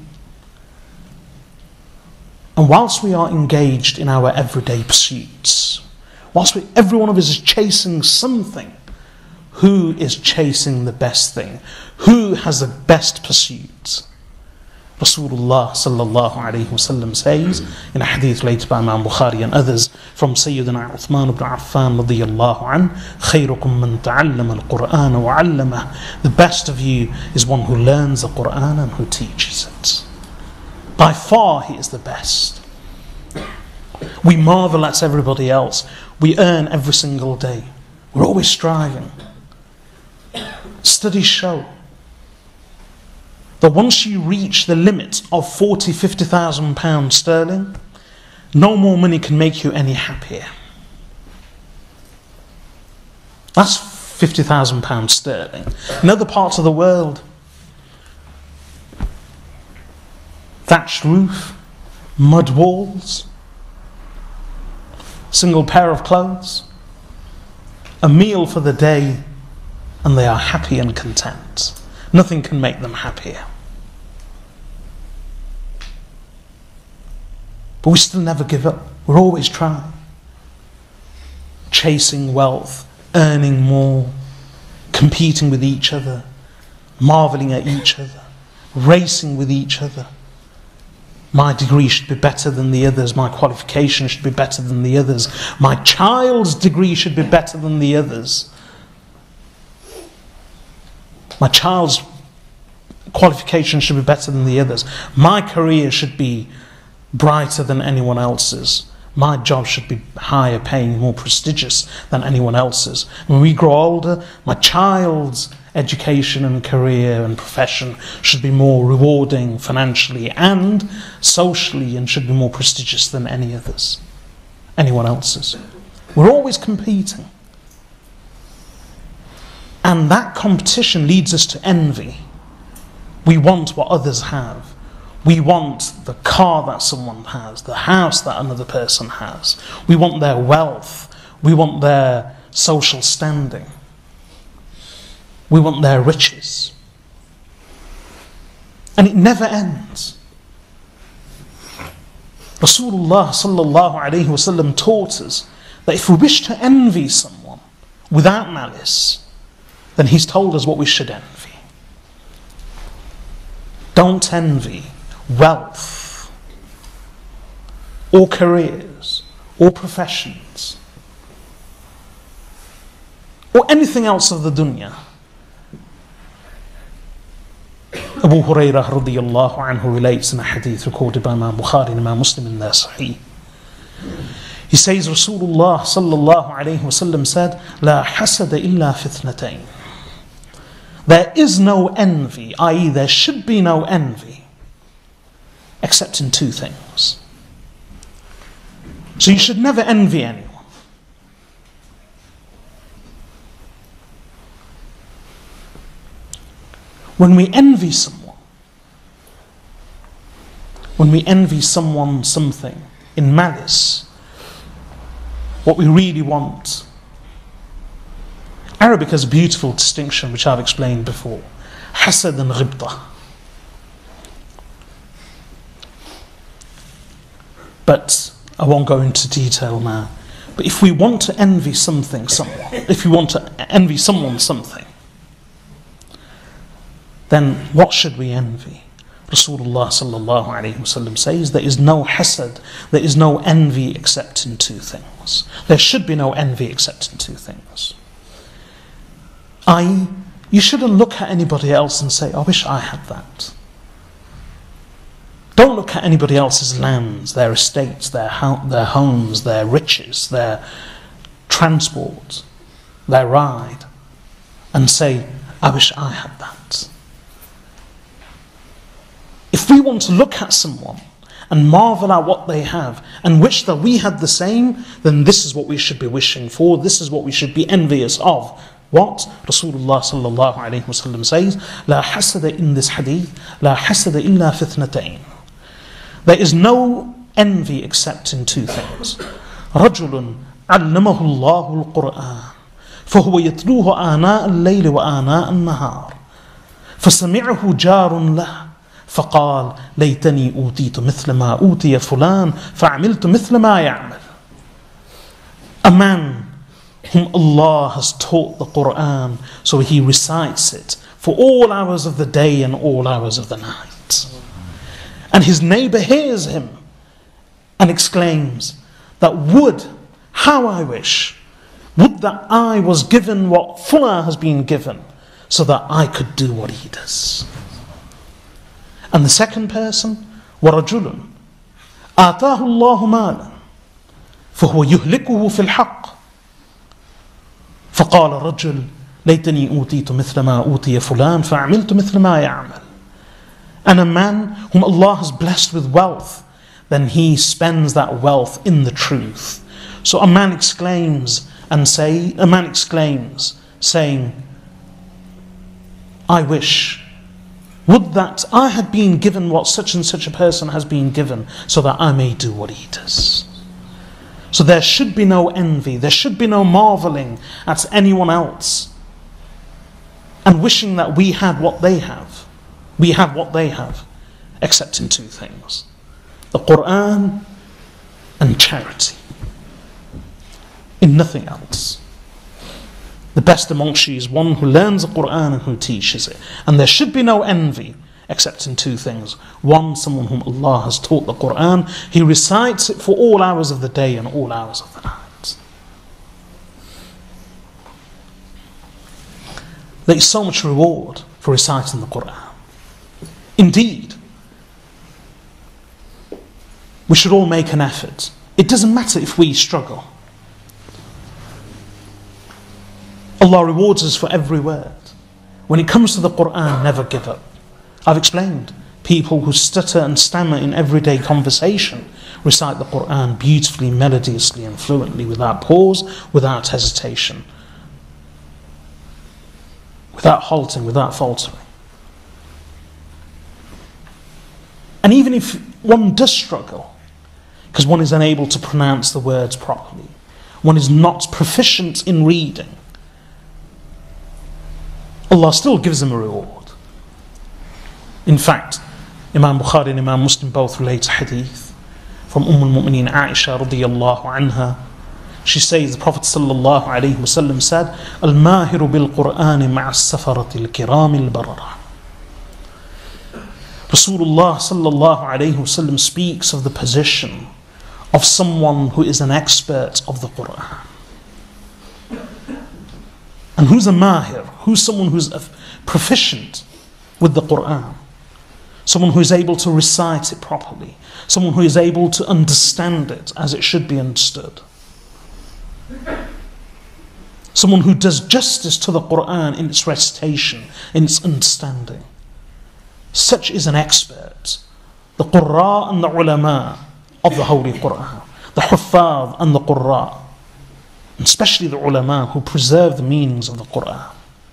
And whilst we are engaged in our everyday pursuits, whilst we, every one of us is chasing something, who is chasing the best thing? Who has the best pursuit? Rasulullah sallallahu alayhi wasallam says in a hadith related by Imam Bukhari and others from Sayyidina Uthman ibn Affan radiyallahu an, خيركم من تعلم القرآن وعلمه. The best of you is one who learns the Qur'an and who teaches it. By far he is the best. We marvel at everybody else. We earn every single day. We're always striving. Studies show that once you reach the limit of forty, fifty thousand pounds sterling, no more money can make you any happier. That's fifty thousand pounds sterling. In other parts of the world, thatched roof, mud walls, single pair of clothes, a meal for the day, and they are happy and content. Nothing can make them happier. But we still never give up. We're always trying. Chasing wealth, earning more, competing with each other, marveling at each other, racing with each other. My degree should be better than the others. My qualification should be better than the others. My child's degree should be better than the others. My child's qualification should be better than the others. My career should be brighter than anyone else's. My job should be higher paying, more prestigious than anyone else's. When we grow older, my child's education and career and profession should be more rewarding financially and socially, and should be more prestigious than any others, anyone else's. We're always competing. And that competition leads us to envy. We want what others have. We want the car that someone has, the house that another person has. We want their wealth. We want their social standing. We want their riches. And it never ends. Rasulullah sallallahu alayhi wasallam taught us that if we wish to envy someone without malice, then he's told us what we should envy. Don't envy wealth, or careers, or professions, or anything else of the dunya. Abu Hurairah radiyallahu anhu relates in a hadith recorded by Imam Bukhari and Imam Muslim in their Sahih. He says, Rasulullah sallallahu alayhi wasallam said, "La hasada illa fitnatayn." There is no envy, that is there should be no envy, except in two things. So you should never envy anyone. When we envy someone, when we envy someone something in malice, what we really want. Arabic has a beautiful distinction which I've explained before. Hasad and ghibta. But I won't go into detail now. But if we want to envy something, someone, if we want to envy someone something, then what should we envy? Rasulullah sallallahu alayhi wasallam says there is no hasad, there is no envy except in two things. There should be no envy except in two things. that is, you shouldn't look at anybody else and say, I wish I had that. Don't look at anybody else's lands, their estates, their, ho- their homes, their riches, their transport, their ride, and say, I wish I had that. If we want to look at someone and marvel at what they have and wish that we had the same, then this is what we should be wishing for, this is what we should be envious of. What? Rasulullah sallallahu alayhi wa sallam says, La hasada in this hadith, La hasada illa fitnatayn. There is no envy except in two things. رجل علمه الله القرآن فهو يتلوه آناء الليل وآناء النهار فسمعه جار له فقال ليتني أوتيت مثل ما أوتي فلان فعملت مثل ما يعمل. A man whom Allah has taught the Quran, so he recites it for all hours of the day and all hours of the night. And his neighbor hears him and exclaims that would, how I wish, would that I was given what Fulan has been given, so that I could do what he does. And the second person, وَرَجُلٌ آتَاهُ اللَّهُ مَالًا فَهُوَ يُهْلِكُهُ فِي الْحَقِّ فقال رجل ليتني أوتيت مثل ما أوتي فلان فعملت مثل ما يعمل. And a man whom Allah has blessed with wealth, then he spends that wealth in the truth. So a man exclaims and say, a man exclaims, saying, I wish, would that I had been given what such and such a person has been given, so that I may do what he does. So So there should be no envy, there should be no marveling at anyone else and wishing that we had what they have. We have what they have, except in two things: the Quran and charity. In nothing else. The best amongst you is one who learns the Quran and who teaches it. And there should be no envy except in two things. One, someone whom Allah has taught the Quran. He recites it for all hours of the day and all hours of the night. There is so much reward for reciting the Quran. Indeed, we should all make an effort. It doesn't matter if we struggle. Allah rewards us for every word. When it comes to the Quran, never give up. I've explained, people who stutter and stammer in everyday conversation recite the Quran beautifully, melodiously and fluently, without pause, without hesitation, without halting, without faltering. And even if one does struggle, because one is unable to pronounce the words properly, one is not proficient in reading, Allah still gives them a reward. In fact, Imam Bukhari and Imam Muslim both relate a hadith from Umm al-Mu'mineen Aisha radiyallahu anha. She says the Prophet sallallahu alayhi wa sallam said, "Al-mahiru bil-Qur'ani ma'a safarati al-kiram al-barara." Rasulullah sallallahu alayhi wa sallam speaks of the position of someone who is an expert of the Quran. And who's a mahir? Who's someone who's proficient with the Quran? Someone who is able to recite it properly. Someone who is able to understand it as it should be understood. Someone who does justice to the Quran in its recitation, in its understanding. Such is an expert. The Qurra and the ulama of the Holy Quran. The Huffaz and the Qurra. Especially the ulama who preserve the meanings of the Quran.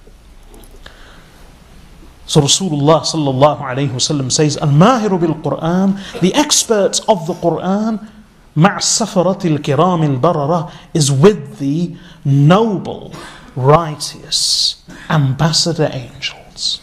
So Rasulullah sallallahu alayhi wa sallam says, Al-mahiru bil-Quran, the expert of the Quran, ma'a safarati al-kiram al-barara, is with the noble, righteous ambassador angels.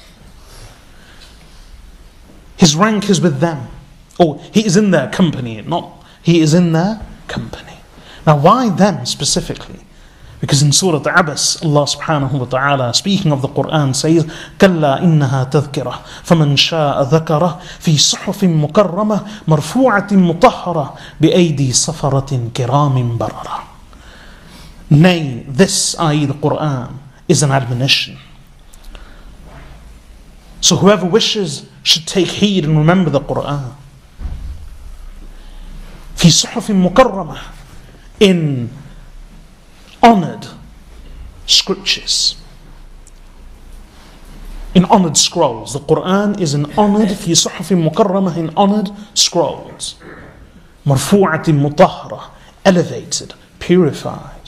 His rank is with them. Or he is in their company, not he is in their company. Now why them specifically? Because in Surah Abas, Allah subhanahu wa ta'ala, speaking of the Quran, says, كَلَّا إِنَّهَا تَذْكِرَةٌ فَمَنْ شَاءَ ذَكَرَهُ فِي صُحُفٍ مُكَرَّمَةٍ مَرْفُوعَةٍ مُطَهَّرَةٍ بِأَيْدِي سَفَرَةٍ كِرَامٍ بَرَرَةٍ. Nay, this, that is the Quran, is an admonition. So whoever wishes should take heed and remember the Quran. فِي صُحُفٍ مُكَرَّمَةٍ, in honored scriptures, in honored scrolls. The Quran is in honored, في صحف مكرمة, in honored scrolls. مرفوعة مطهرة, elevated, purified.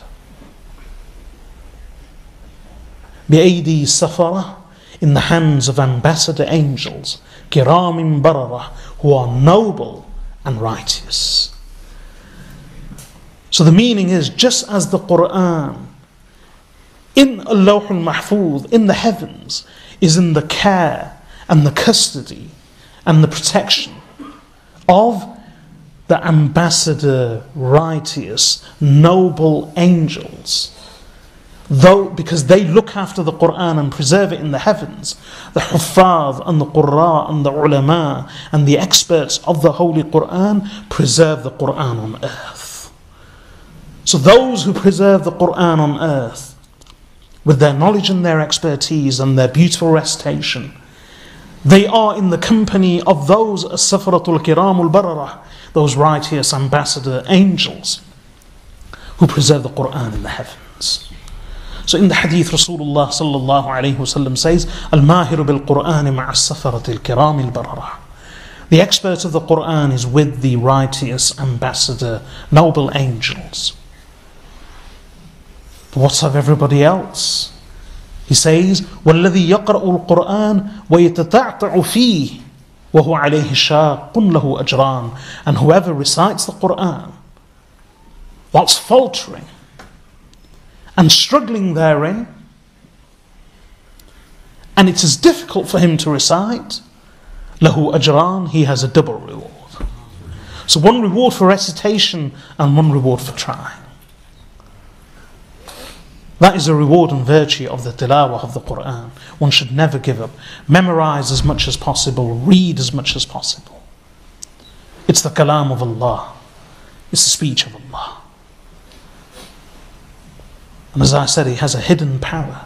بأيدي سفرة, in the hands of ambassador angels. كرام بررة, who are noble and righteous. So the meaning is, just as the Quran in Al-Lawh al-Mahfuz, in the heavens, is in the care and the custody and the protection of the ambassador, righteous, noble angels, though because they look after the Quran and preserve it in the heavens, the Huffaz and the Qurra and the ulama and the experts of the Holy Quran preserve the Quran on earth. So those who preserve the Quran on earth, with their knowledge and their expertise and their beautiful recitation, they are in the company of those as-safaratul kiram al-barara, those righteous ambassador angels who preserve the Quran in the heavens. So in the hadith, Rasulullah sallallahu alayhi wa sallam says, Al-mahiru bil-Qur'ani ma'a as-safaratil kiram al-barara. The expert of the Quran is with the righteous ambassador, noble angels. What of everybody else? He says, وَالَّذِي يَقْرَأُ الْقُرْآنِ وَيَتَتَعْتَعُ فِيهِ وَهُوَ عَلَيْهِ شَاقٌ لَهُ أَجْرَانِ. And whoever recites the Quran whilst faltering and struggling therein, and it is difficult for him to recite, lahu ajran, he has a double reward. So one reward for recitation and one reward for trying. That is a reward and virtue of the tilawah of the Qur'an. One should never give up. Memorize as much as possible. Read as much as possible. It's the kalam of Allah. It's the speech of Allah. And as I said, it has a hidden power.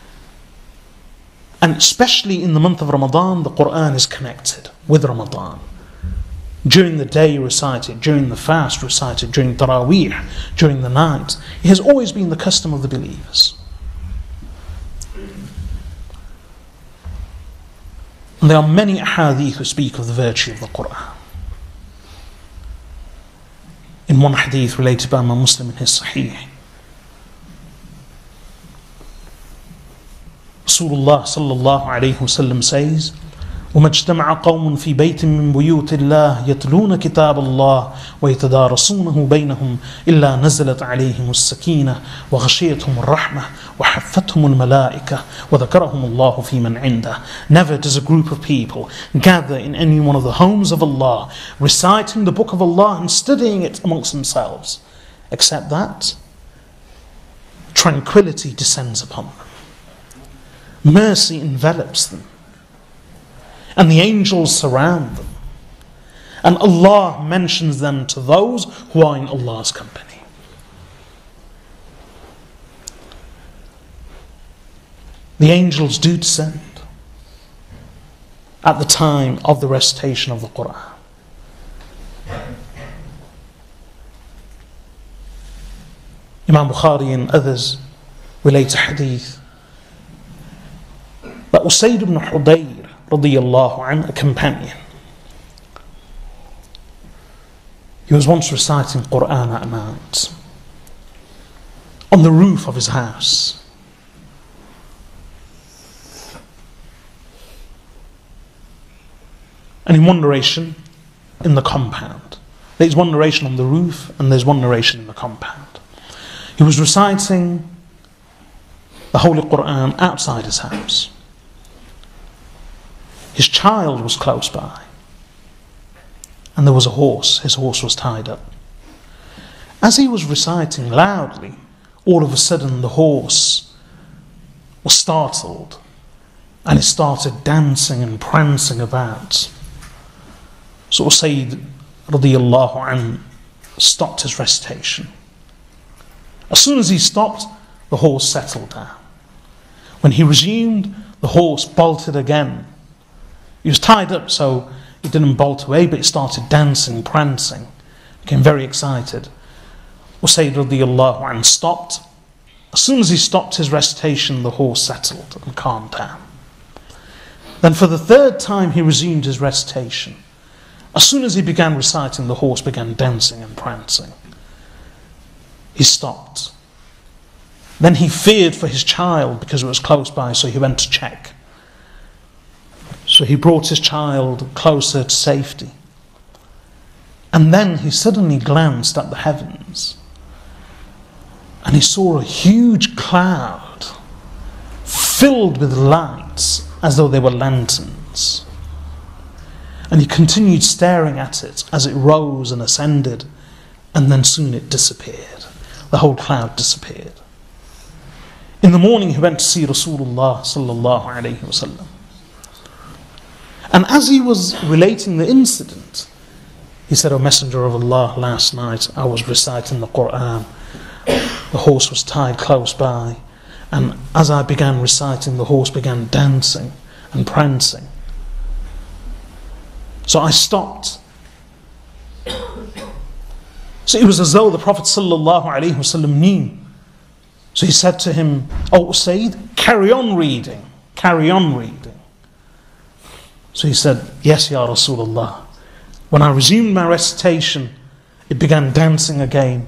And especially in the month of Ramadan, the Qur'an is connected with Ramadan. During the day recite it, during the fast recite it, during Taraweeh, during the night. It has always been the custom of the believers. And there are many ahadith who speak of the virtue of the Qur'an. In one hadith related by Imam Muslim in his Sahih, Rasulullah sallallahu alayhi wa sallam says, وَمَا اجْتَمَعَ قَوْمٌ فِي بَيْتٍ مِّن بُيُوتِ اللَّهِ يَتْلُونَ كِتَابَ اللَّهِ وَيَتَدَارَسُونَهُ بَيْنَهُمْ إِلَّا نَزَلَتْ عَلَيْهِمُ السَّكِينَةُ وَغَشِيَتْهُمُ الرَّحْمَةُ وَحَفَّتْهُمُ الْمَلَائِكَةُ وَذَكَرَهُمُ اللَّهُ فِي مَنْ عِنْدَهُ. Never does a group of people gather in any one of the homes of Allah, reciting the book of Allah and studying it amongst themselves, except that tranquility descends upon them. Mercy envelops them. And the angels surround them. And Allah mentions them to those who are in Allah's company. The angels do descend at the time of the recitation of the Qur'an. Imam Bukhari and others relate a hadith that Usayd ibn Hudayr radiyallahu anhu, a companion, he was once reciting Qur'an at night on the roof of his house. And in one narration, in the compound. There's one narration on the roof and there's one narration in the compound. He was reciting the Holy Qur'an outside his house. His child was close by. And there was a horse. His horse was tied up. As he was reciting loudly, all of a sudden the horse was startled. And it started dancing and prancing about. So Usayd radiyallahu anhu stopped his recitation. As soon as he stopped, the horse settled down. When he resumed, the horse bolted again. He was tied up, so he didn't bolt away, but he started dancing, prancing. Became very excited. Usayd radiyallahu anhu stopped. As soon as he stopped his recitation, the horse settled and calmed down. Then for the third time he resumed his recitation. As soon as he began reciting, the horse began dancing and prancing. He stopped. Then he feared for his child because it was close by, so he went to check. So he brought his child closer to safety. And then he suddenly glanced at the heavens. And he saw a huge cloud filled with lights as though they were lanterns. And he continued staring at it as it rose and ascended. And then soon it disappeared. The whole cloud disappeared. In the morning he went to see Rasulullah sallallahu alayhi wasallam. And as he was relating the incident, he said, "O Messenger of Allah, last night I was reciting the Qur'an. The horse was tied close by. And as I began reciting, the horse began dancing and prancing. So I stopped." So it was as though the Prophet sallallahu alaihi wasallam knew. So he said to him, "O Usayd, carry on reading, carry on reading." So he said, "Yes, Ya Rasulullah." When I resumed my recitation, it began dancing again.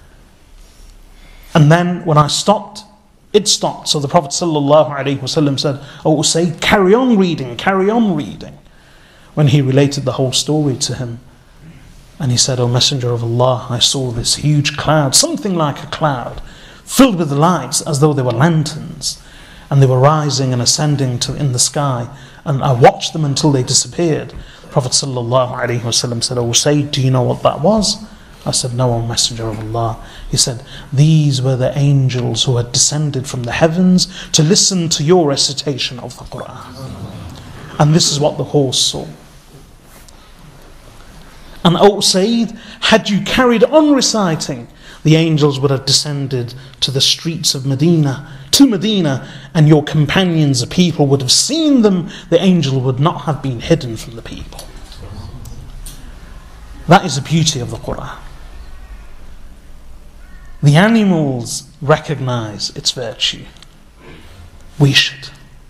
And then when I stopped, it stopped. So the Prophet sallallahu alaihi wasallam said, "O Usayd, carry on reading, carry on reading." When he related the whole story to him, And he said, "O Messenger of Allah, I saw this huge cloud, something like a cloud, filled with lights as though they were lanterns, and they were rising and ascending to in the sky, and I watched them until they disappeared." The Prophet ﷺ said, "O Usayd, do you know what that was?" I said, "No, O Messenger of Allah." He said, "These were the angels who had descended from the heavens to listen to your recitation of the Qur'an." And this is what the horse saw. And O Usayd, had you carried on reciting, the angels would have descended to the streets of Medina, to Medina, and your companions, the people, would have seen them. The angel would not have been hidden from the people. That is the beauty of the Qur'an. The animals recognize its virtue. We should.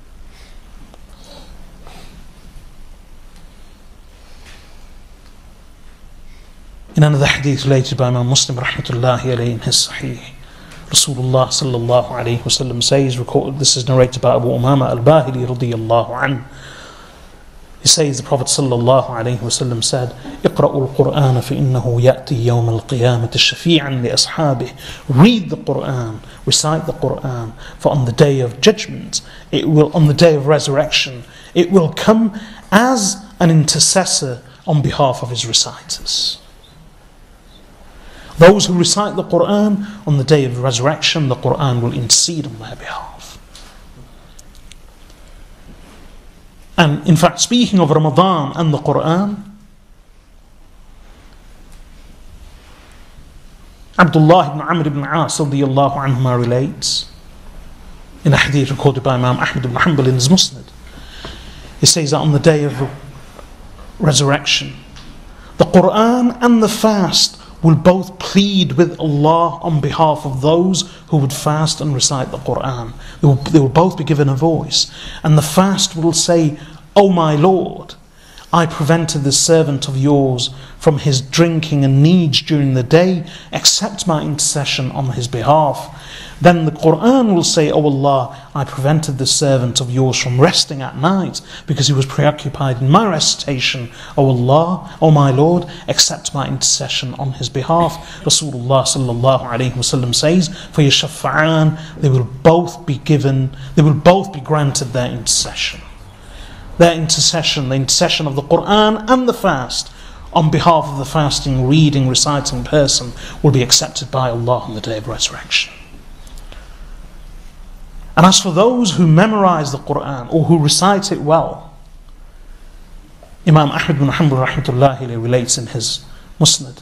In another hadith related by Imam Muslim rahmatullahi alayhi in his Sahih, Rasulullah sallallahu alayhi wasallam says, recorded, this is narrated by Abu Umama al-Bahili radiyallahu anhu. He says, the Prophet sallallahu alayhi wasallam said, "Iqra'u al-Qur'ana fa innahu ya'ti yawm al-qiyamati shafi'an li ashabih." Read the Qur'an, recite the Qur'an, for on the day of judgment, it will, on the day of resurrection, it will come as an intercessor on behalf of his reciters. Those who recite the Qur'an on the day of resurrection, the Qur'an will intercede on their behalf. And in fact, speaking of Ramadan and the Qur'an, Abdullah ibn Amr ibn As radiyallahu anhuma relates in a hadith recorded by Imam Ahmad ibn Hanbal in his Musnad. He says that on the day of resurrection, the Qur'an and the fast will both plead with Allah on behalf of those who would fast and recite the Qur'an. They will, they will both be given a voice. And the fast will say, "O my Lord, I prevented this servant of yours from his drinking and needs during the day, accept my intercession on his behalf." Then the Qur'an will say, "O Allah, I prevented this servant of yours from resting at night because he was preoccupied in my recitation. O Allah, O my Lord, accept my intercession on his behalf." Rasulullah sallallahu alayhi wasallam says, "فَيَشَفَّعَانِ," they will both be given, they will both be granted their intercession. Their intercession, the intercession of the Qur'an and the fast, on behalf of the fasting, reading, reciting person, will be accepted by Allah on the day of resurrection. And as for those who memorize the Qur'an or who recite it well, Imam Ahmad ibn Hanbal rahmatullahi alayhi relates in his Musnad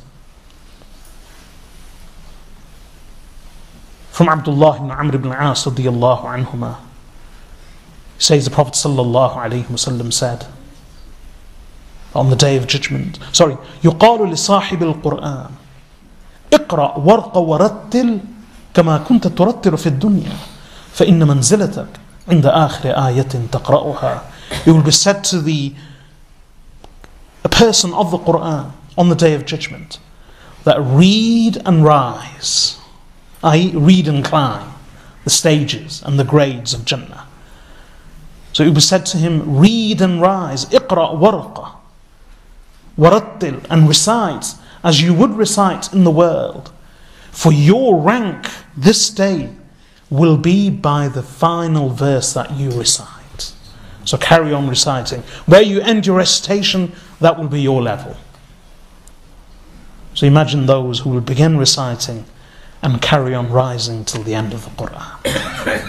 from Abdullah ibn Amr ibn As radiyallahu anhuma. He says the Prophet sallallahu alayhi wasallam said, on the day of judgment, sorry, يقال لصاحب القرآن اقرأ ورق ورتل كما كنت ترتل في الدنيا فإن منزلتك عند آخر آية تقرأها. It will be said to the a person of the Qur'an on the day of judgment that read and rise, that is read and climb the stages and the grades of Jannah. So it will be said to him, read and rise, اقرأ ورقة ورتل, and recite as you would recite in the world, for your rank this day will be by the final verse that you recite. So carry on reciting. Where you end your recitation, that will be your level. So imagine those who will begin reciting and carry on rising till the end of the Qur'an.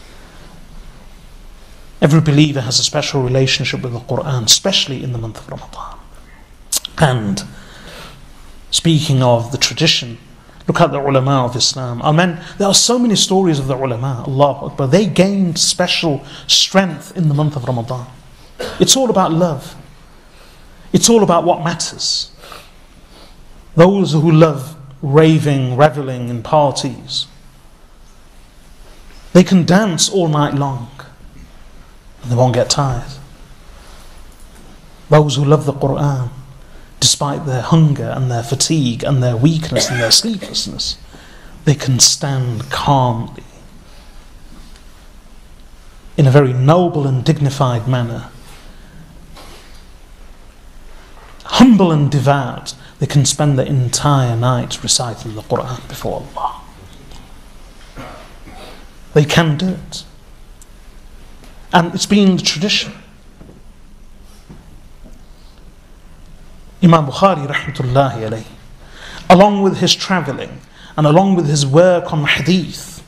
Every believer has a special relationship with the Qur'an, especially in the month of Ramadan. And speaking of the tradition, look at the ulama of Islam. Amen. There are so many stories of the ulama, Allahu Akbar. They gained special strength in the month of Ramadan. It's all about love. It's all about what matters. Those who love raving, reveling in parties, they can dance all night long and they won't get tired. Those who love the Qur'an, despite their hunger and their fatigue and their weakness and their sleeplessness, they can stand calmly in a very noble and dignified manner, humble and devout, they can spend the entire night reciting the Quran before Allah. They can do it. And it's been the tradition. Imam Bukhari rahmatullahi alayhi, along with his travelling and along with his work on hadith,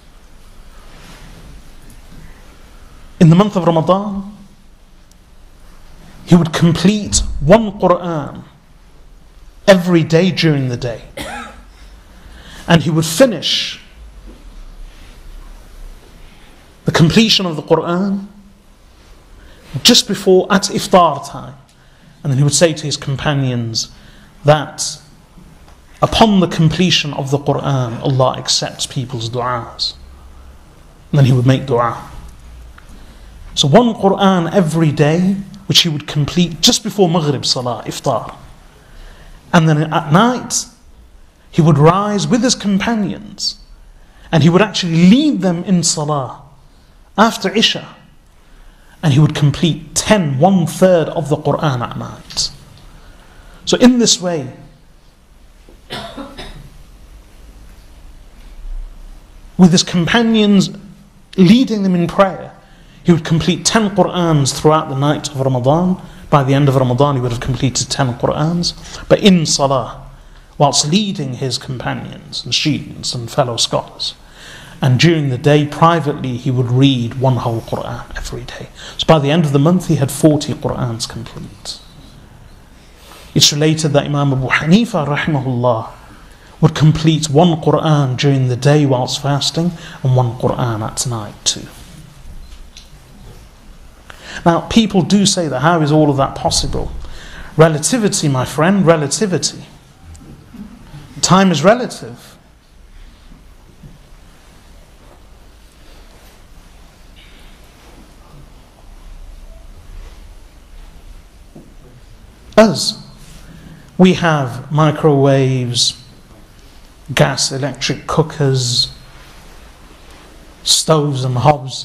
in the month of Ramadan, he would complete one Quran every day during the day. And he would finish the completion of the Quran just before, at iftar time. And then he would say to his companions that upon the completion of the Quran, Allah accepts people's du'as. And then he would make du'a. So one Quran every day, which he would complete just before Maghrib Salah, iftar. And then at night, he would rise with his companions and he would actually lead them in Salah after Isha. And he would complete ten, one third of the Quran at night. So in this way, with his companions leading them in prayer, he would complete ten Qur'ans throughout the night of Ramadan. By the end of Ramadan, he would have completed ten Qur'ans. But in Salah, whilst leading his companions and students and fellow scholars. And during the day, privately, he would read one whole Qur'an every day. So by the end of the month, he had forty Qur'ans complete. It's related that Imam Abu Hanifa, rahimahullah, would complete one Qur'an during the day whilst fasting and one Qur'an at night too. Now, people do say that, how is all of that possible? Relativity, my friend, relativity. Time is relative. Us, we have microwaves, gas, electric cookers, stoves and hobs.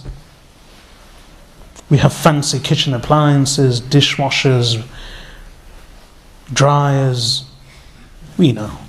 We have fancy kitchen appliances, dishwashers, dryers. We know.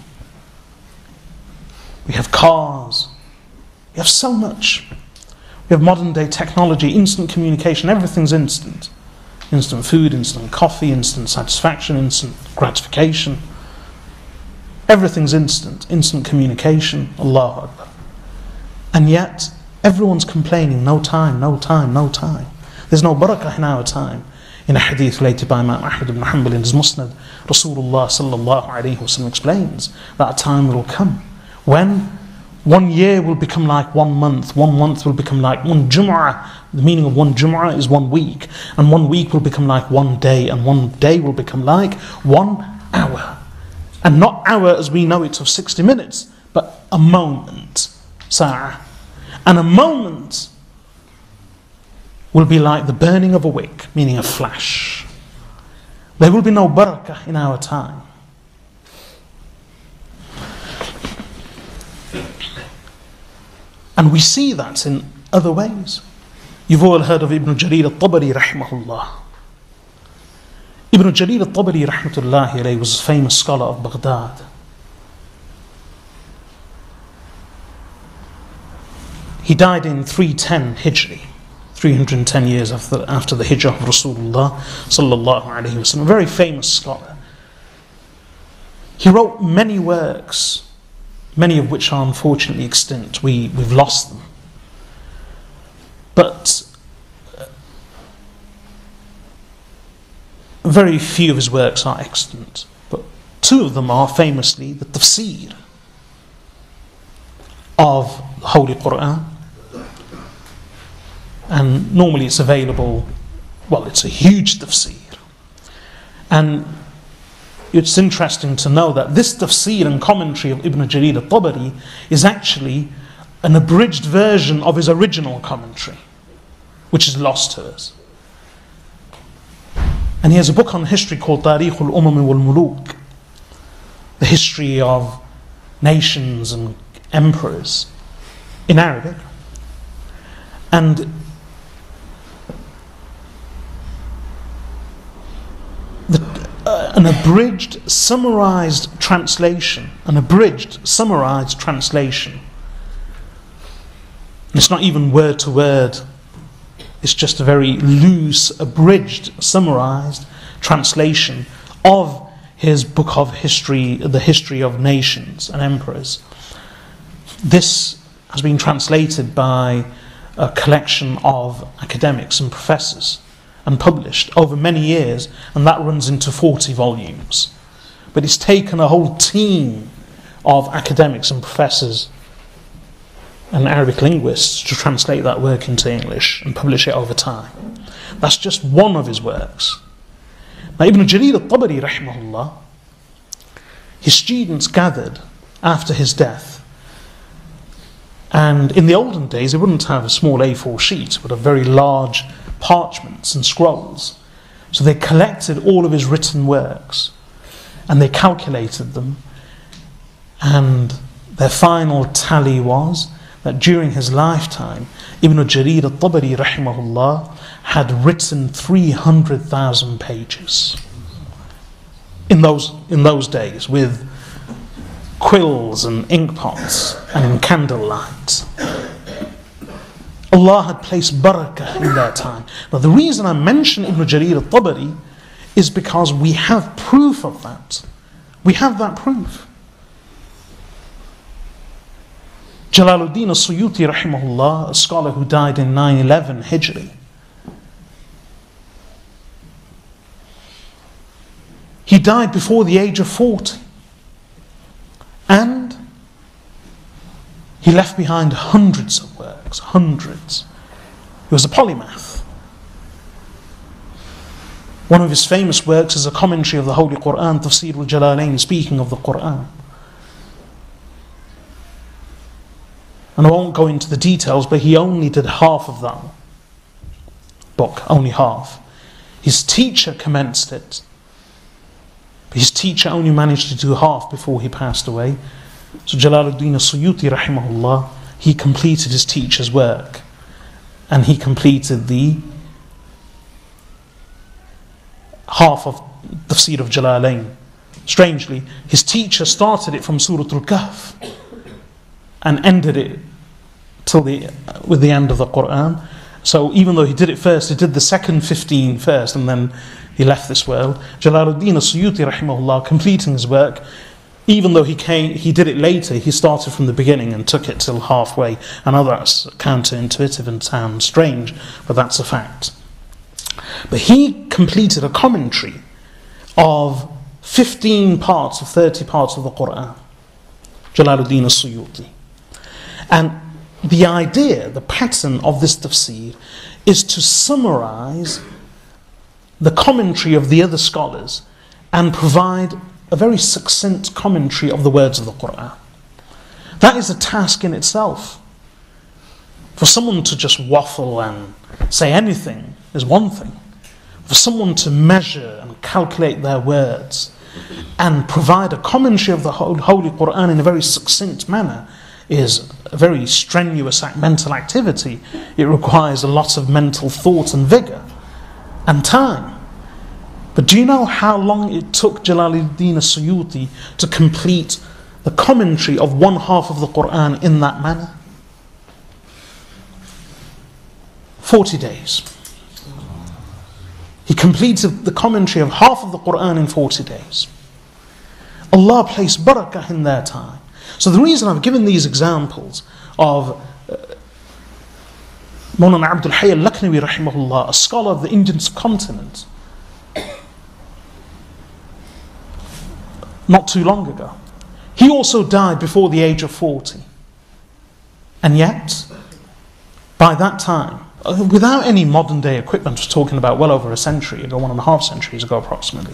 We have cars. We have so much. We have modern day technology, instant communication, everything's instant. Instant food, instant coffee, instant satisfaction, instant gratification. Everything's instant, instant communication. Allahu Akbar. And yet, everyone's complaining, no time, no time, no time. There's no barakah in our time. In a hadith related by Imam Ahmad ibn Hanbal in his Musnad, Rasulullah sallallahu alayhi wa sallam explains that a time will come when one year will become like one month, one month will become like one Jum'ah. The meaning of one Jum'ah is one week, and one week will become like one day, and one day will become like one hour. And not hour as we know it of sixty minutes, but a moment, sa'ah. And a moment will be like the burning of a wick, meaning a flash. There will be no barakah in our time. And we see that in other ways. You've all heard of Ibn Jarir al-Tabari rahimahullah. Ibn Jarir al-Tabari rahmatullahi alayhi was a famous scholar of Baghdad. He died in three ten Hijri, three hundred ten years after, after the Hijrah of Rasulullah sallallahu alayhi wa sallam. A very famous scholar. He wrote many works, many of which are unfortunately extinct. We, we've lost them. But very few of his works are extant. But two of them are famously the tafsir of the Holy Quran. And normally it's available, well, it's a huge tafsir. And it's interesting to know that this tafsir and commentary of Ibn Jarir al-Tabari is actually an abridged version of his original commentary, which is lost to us. And he has a book on history called Tarikh al-Umam wal-Muluk, the history of nations and emperors, in Arabic. And the, uh, an abridged, summarized translation, an abridged, summarized translation. It's not even word to word. It's just a very loose, abridged, summarized translation of his book of history, the history of nations and emperors. This has been translated by a collection of academics and professors and published over many years, and that runs into forty volumes. But it's taken a whole team of academics and professors and Arabic linguists to translate that work into English and publish it over time. That's just one of his works. Now Ibn Jarir al-Tabari rahimahullah, his students gathered after his death, and in the olden days they wouldn't have a small A four sheet but a very large parchments and scrolls. So they collected all of his written works and they calculated them, and their final tally was that during his lifetime Ibn Jarir al-Tabari rahimahullah had written three hundred thousand pages in those in those days, with quills and ink pots and in candlelight. Allah had placed barakah in their time. Now the reason I mention Ibn Jarir al-Tabari is because we have proof of that. We have that proof. Jalaluddin al-Suyuti rahimahullah, a scholar who died in nine eleven Hijri, he died before the age of forty, and he left behind hundreds of works, hundreds. He was a polymath. One of his famous works is a commentary of the Holy Quran, Tafsir al-Jalalain, speaking of the Quran. And I won't go into the details, but he only did half of that book, only half. His teacher commenced it, but his teacher only managed to do half before he passed away. So Jalaluddin al-Suyuti rahimahullah, he completed his teacher's work, and he completed the half of Tafsir of Jalalain. Strangely, his teacher started it from Surah Al-Kahf and ended it till the with the end of the Quran. So even though he did it first, he did the second fifteen first, and then he left this world. Jalaluddin al-Suyuti rahimahullah, completing his work, even though he came, he did it later, he started from the beginning and took it till halfway. I know that's counterintuitive and sounds strange, but that's a fact. But he completed a commentary of fifteen parts of thirty parts of the Quran, Jalaluddin al-Suyuti. And the idea, the pattern of this tafsir is to summarize the commentary of the other scholars and provide a very succinct commentary of the words of the Quran. That is a task in itself. For someone to just waffle and say anything is one thing. For someone to measure and calculate their words and provide a commentary of the Holy Quran in a very succinct manner is a very strenuous mental activity. It requires a lot of mental thought and vigour and time. But do you know how long it took Jalaluddin al-Suyuti to complete the commentary of one half of the Quran in that manner? Forty days. He completed the commentary of half of the Quran in forty days. Allah placed barakah in their time. So the reason I've given these examples of uh, Mawlana Abdul Hayy al-Laknawi rahimahullah, a scholar of the Indian subcontinent, not too long ago. He also died before the age of forty. And yet, by that time, without any modern day equipment, we're talking about well over a century ago, one and a half centuries ago approximately.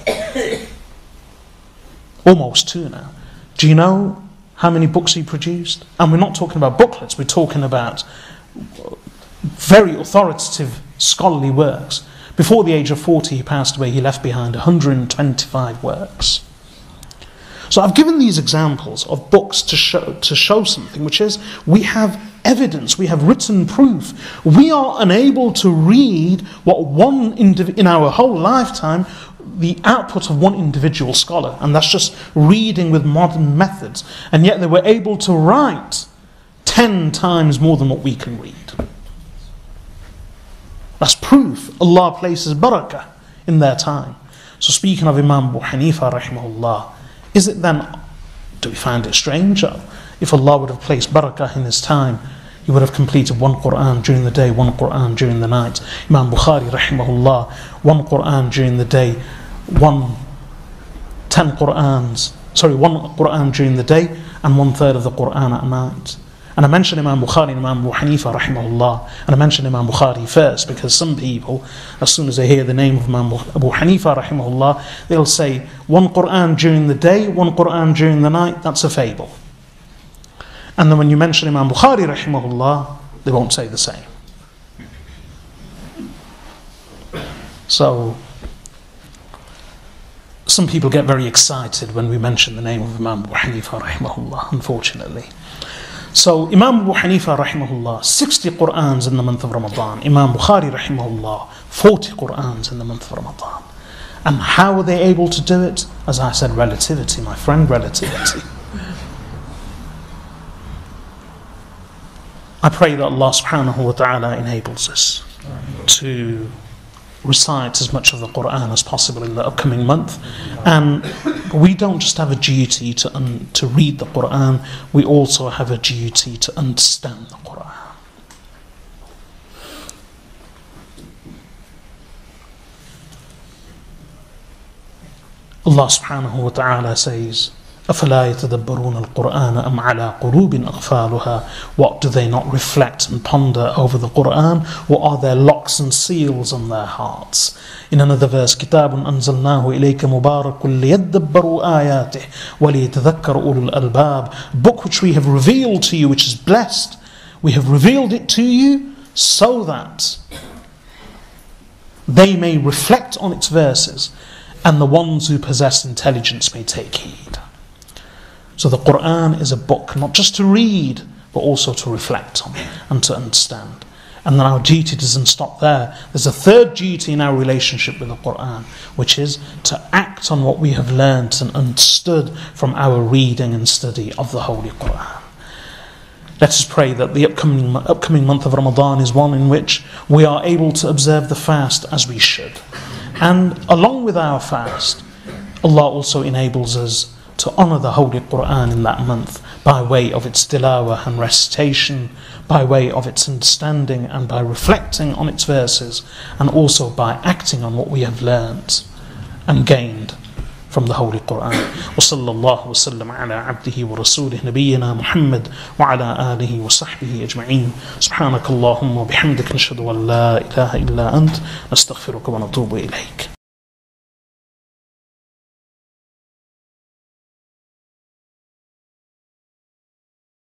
Almost two now. Do you know how many books he produced? And we're not talking about booklets, we're talking about very authoritative scholarly works. Before the age of forty he passed away, he left behind one hundred twenty-five works. So I've given these examples of books to show, to show something, which is we have evidence, we have written proof. We are unable to read what one indiv- in our whole lifetime the output of one individual scholar, and that's just reading with modern methods, and yet they were able to write ten times more than what we can read. That's proof Allah places barakah in their time. So speaking of Imam Abu Hanifa rahimahullah, is it then, do we find it strange? If Allah would have placed barakah in his time, he would have completed one Quran during the day, one Quran during the night. Imam Bukhari rahimahullah, one Quran during the day, one ten Qurans, sorry, one Quran during the day and one third of the Quran at night. And I mentioned Imam Bukhari and Imam Abu Hanifa rahimahullah, and I mentioned Imam Bukhari first because some people, as soon as they hear the name of Imam Abu Hanifa rahimahullah, they'll say one Quran during the day, one Quran during the night, that's a fable. And then when you mention Imam Bukhari rahimahullah, they won't say the same. So some people get very excited when we mention the name of Imam Abu Hanifa rahimahullah, unfortunately. So Imam Abu Hanifa rahimahullah, sixty Qur'ans in the month of Ramadan. Imam Bukhari rahimahullah, forty Qur'ans in the month of Ramadan. And how were they able to do it? As I said, relativity, my friend, relativity. I pray that Allah subhanahu wa ta'ala enables us to recite as much of the Quran as possible in the upcoming month. And we don't just have a duty to un- to read the Quran, we also have a duty to understand the Quran. Allah subhanahu wa ta'ala says, أَفَلَا يَتَدَبَّرُونَ الْقُرْآنَ أَمْ عَلَىٰ قُلُوبٍ أَقْفَالُهَا. What, do they not reflect and ponder over the Qur'an? Or are there locks and seals on their hearts? In another verse, كِتَابٌ أَنزَلْنَاهُ إِلَيْكَ مُبَارَكٌ لِيَدَّبَّرُوا آيَاتِهِ وَلِيَتَذَكَّرُ أُولُو الْأَلْبَابِ. A book which we have revealed to you, which is blessed. We have revealed it to you so that they may reflect on its verses, and the ones who possess intelligence may take heed. So the Qur'an is a book not just to read, but also to reflect on and to understand. And then our duty doesn't stop there. There's a third duty in our relationship with the Qur'an, which is to act on what we have learned and understood from our reading and study of the Holy Qur'an. Let us pray that the upcoming, upcoming month of Ramadan is one in which we are able to observe the fast as we should. And along with our fast, Allah also enables us to honour the Holy Qur'an in that month by way of its tilawah and recitation, by way of its understanding and by reflecting on its verses, and also by acting on what we have learnt and gained from the Holy Qur'an. وصلى الله وسلم على عبده ورسوله نبينا محمد وعلى آله وصحبه أجمعين. سبحانك اللهم وبحمدك نشهد أن لا إله إلا أنت نستغفرك ونتوب إليك.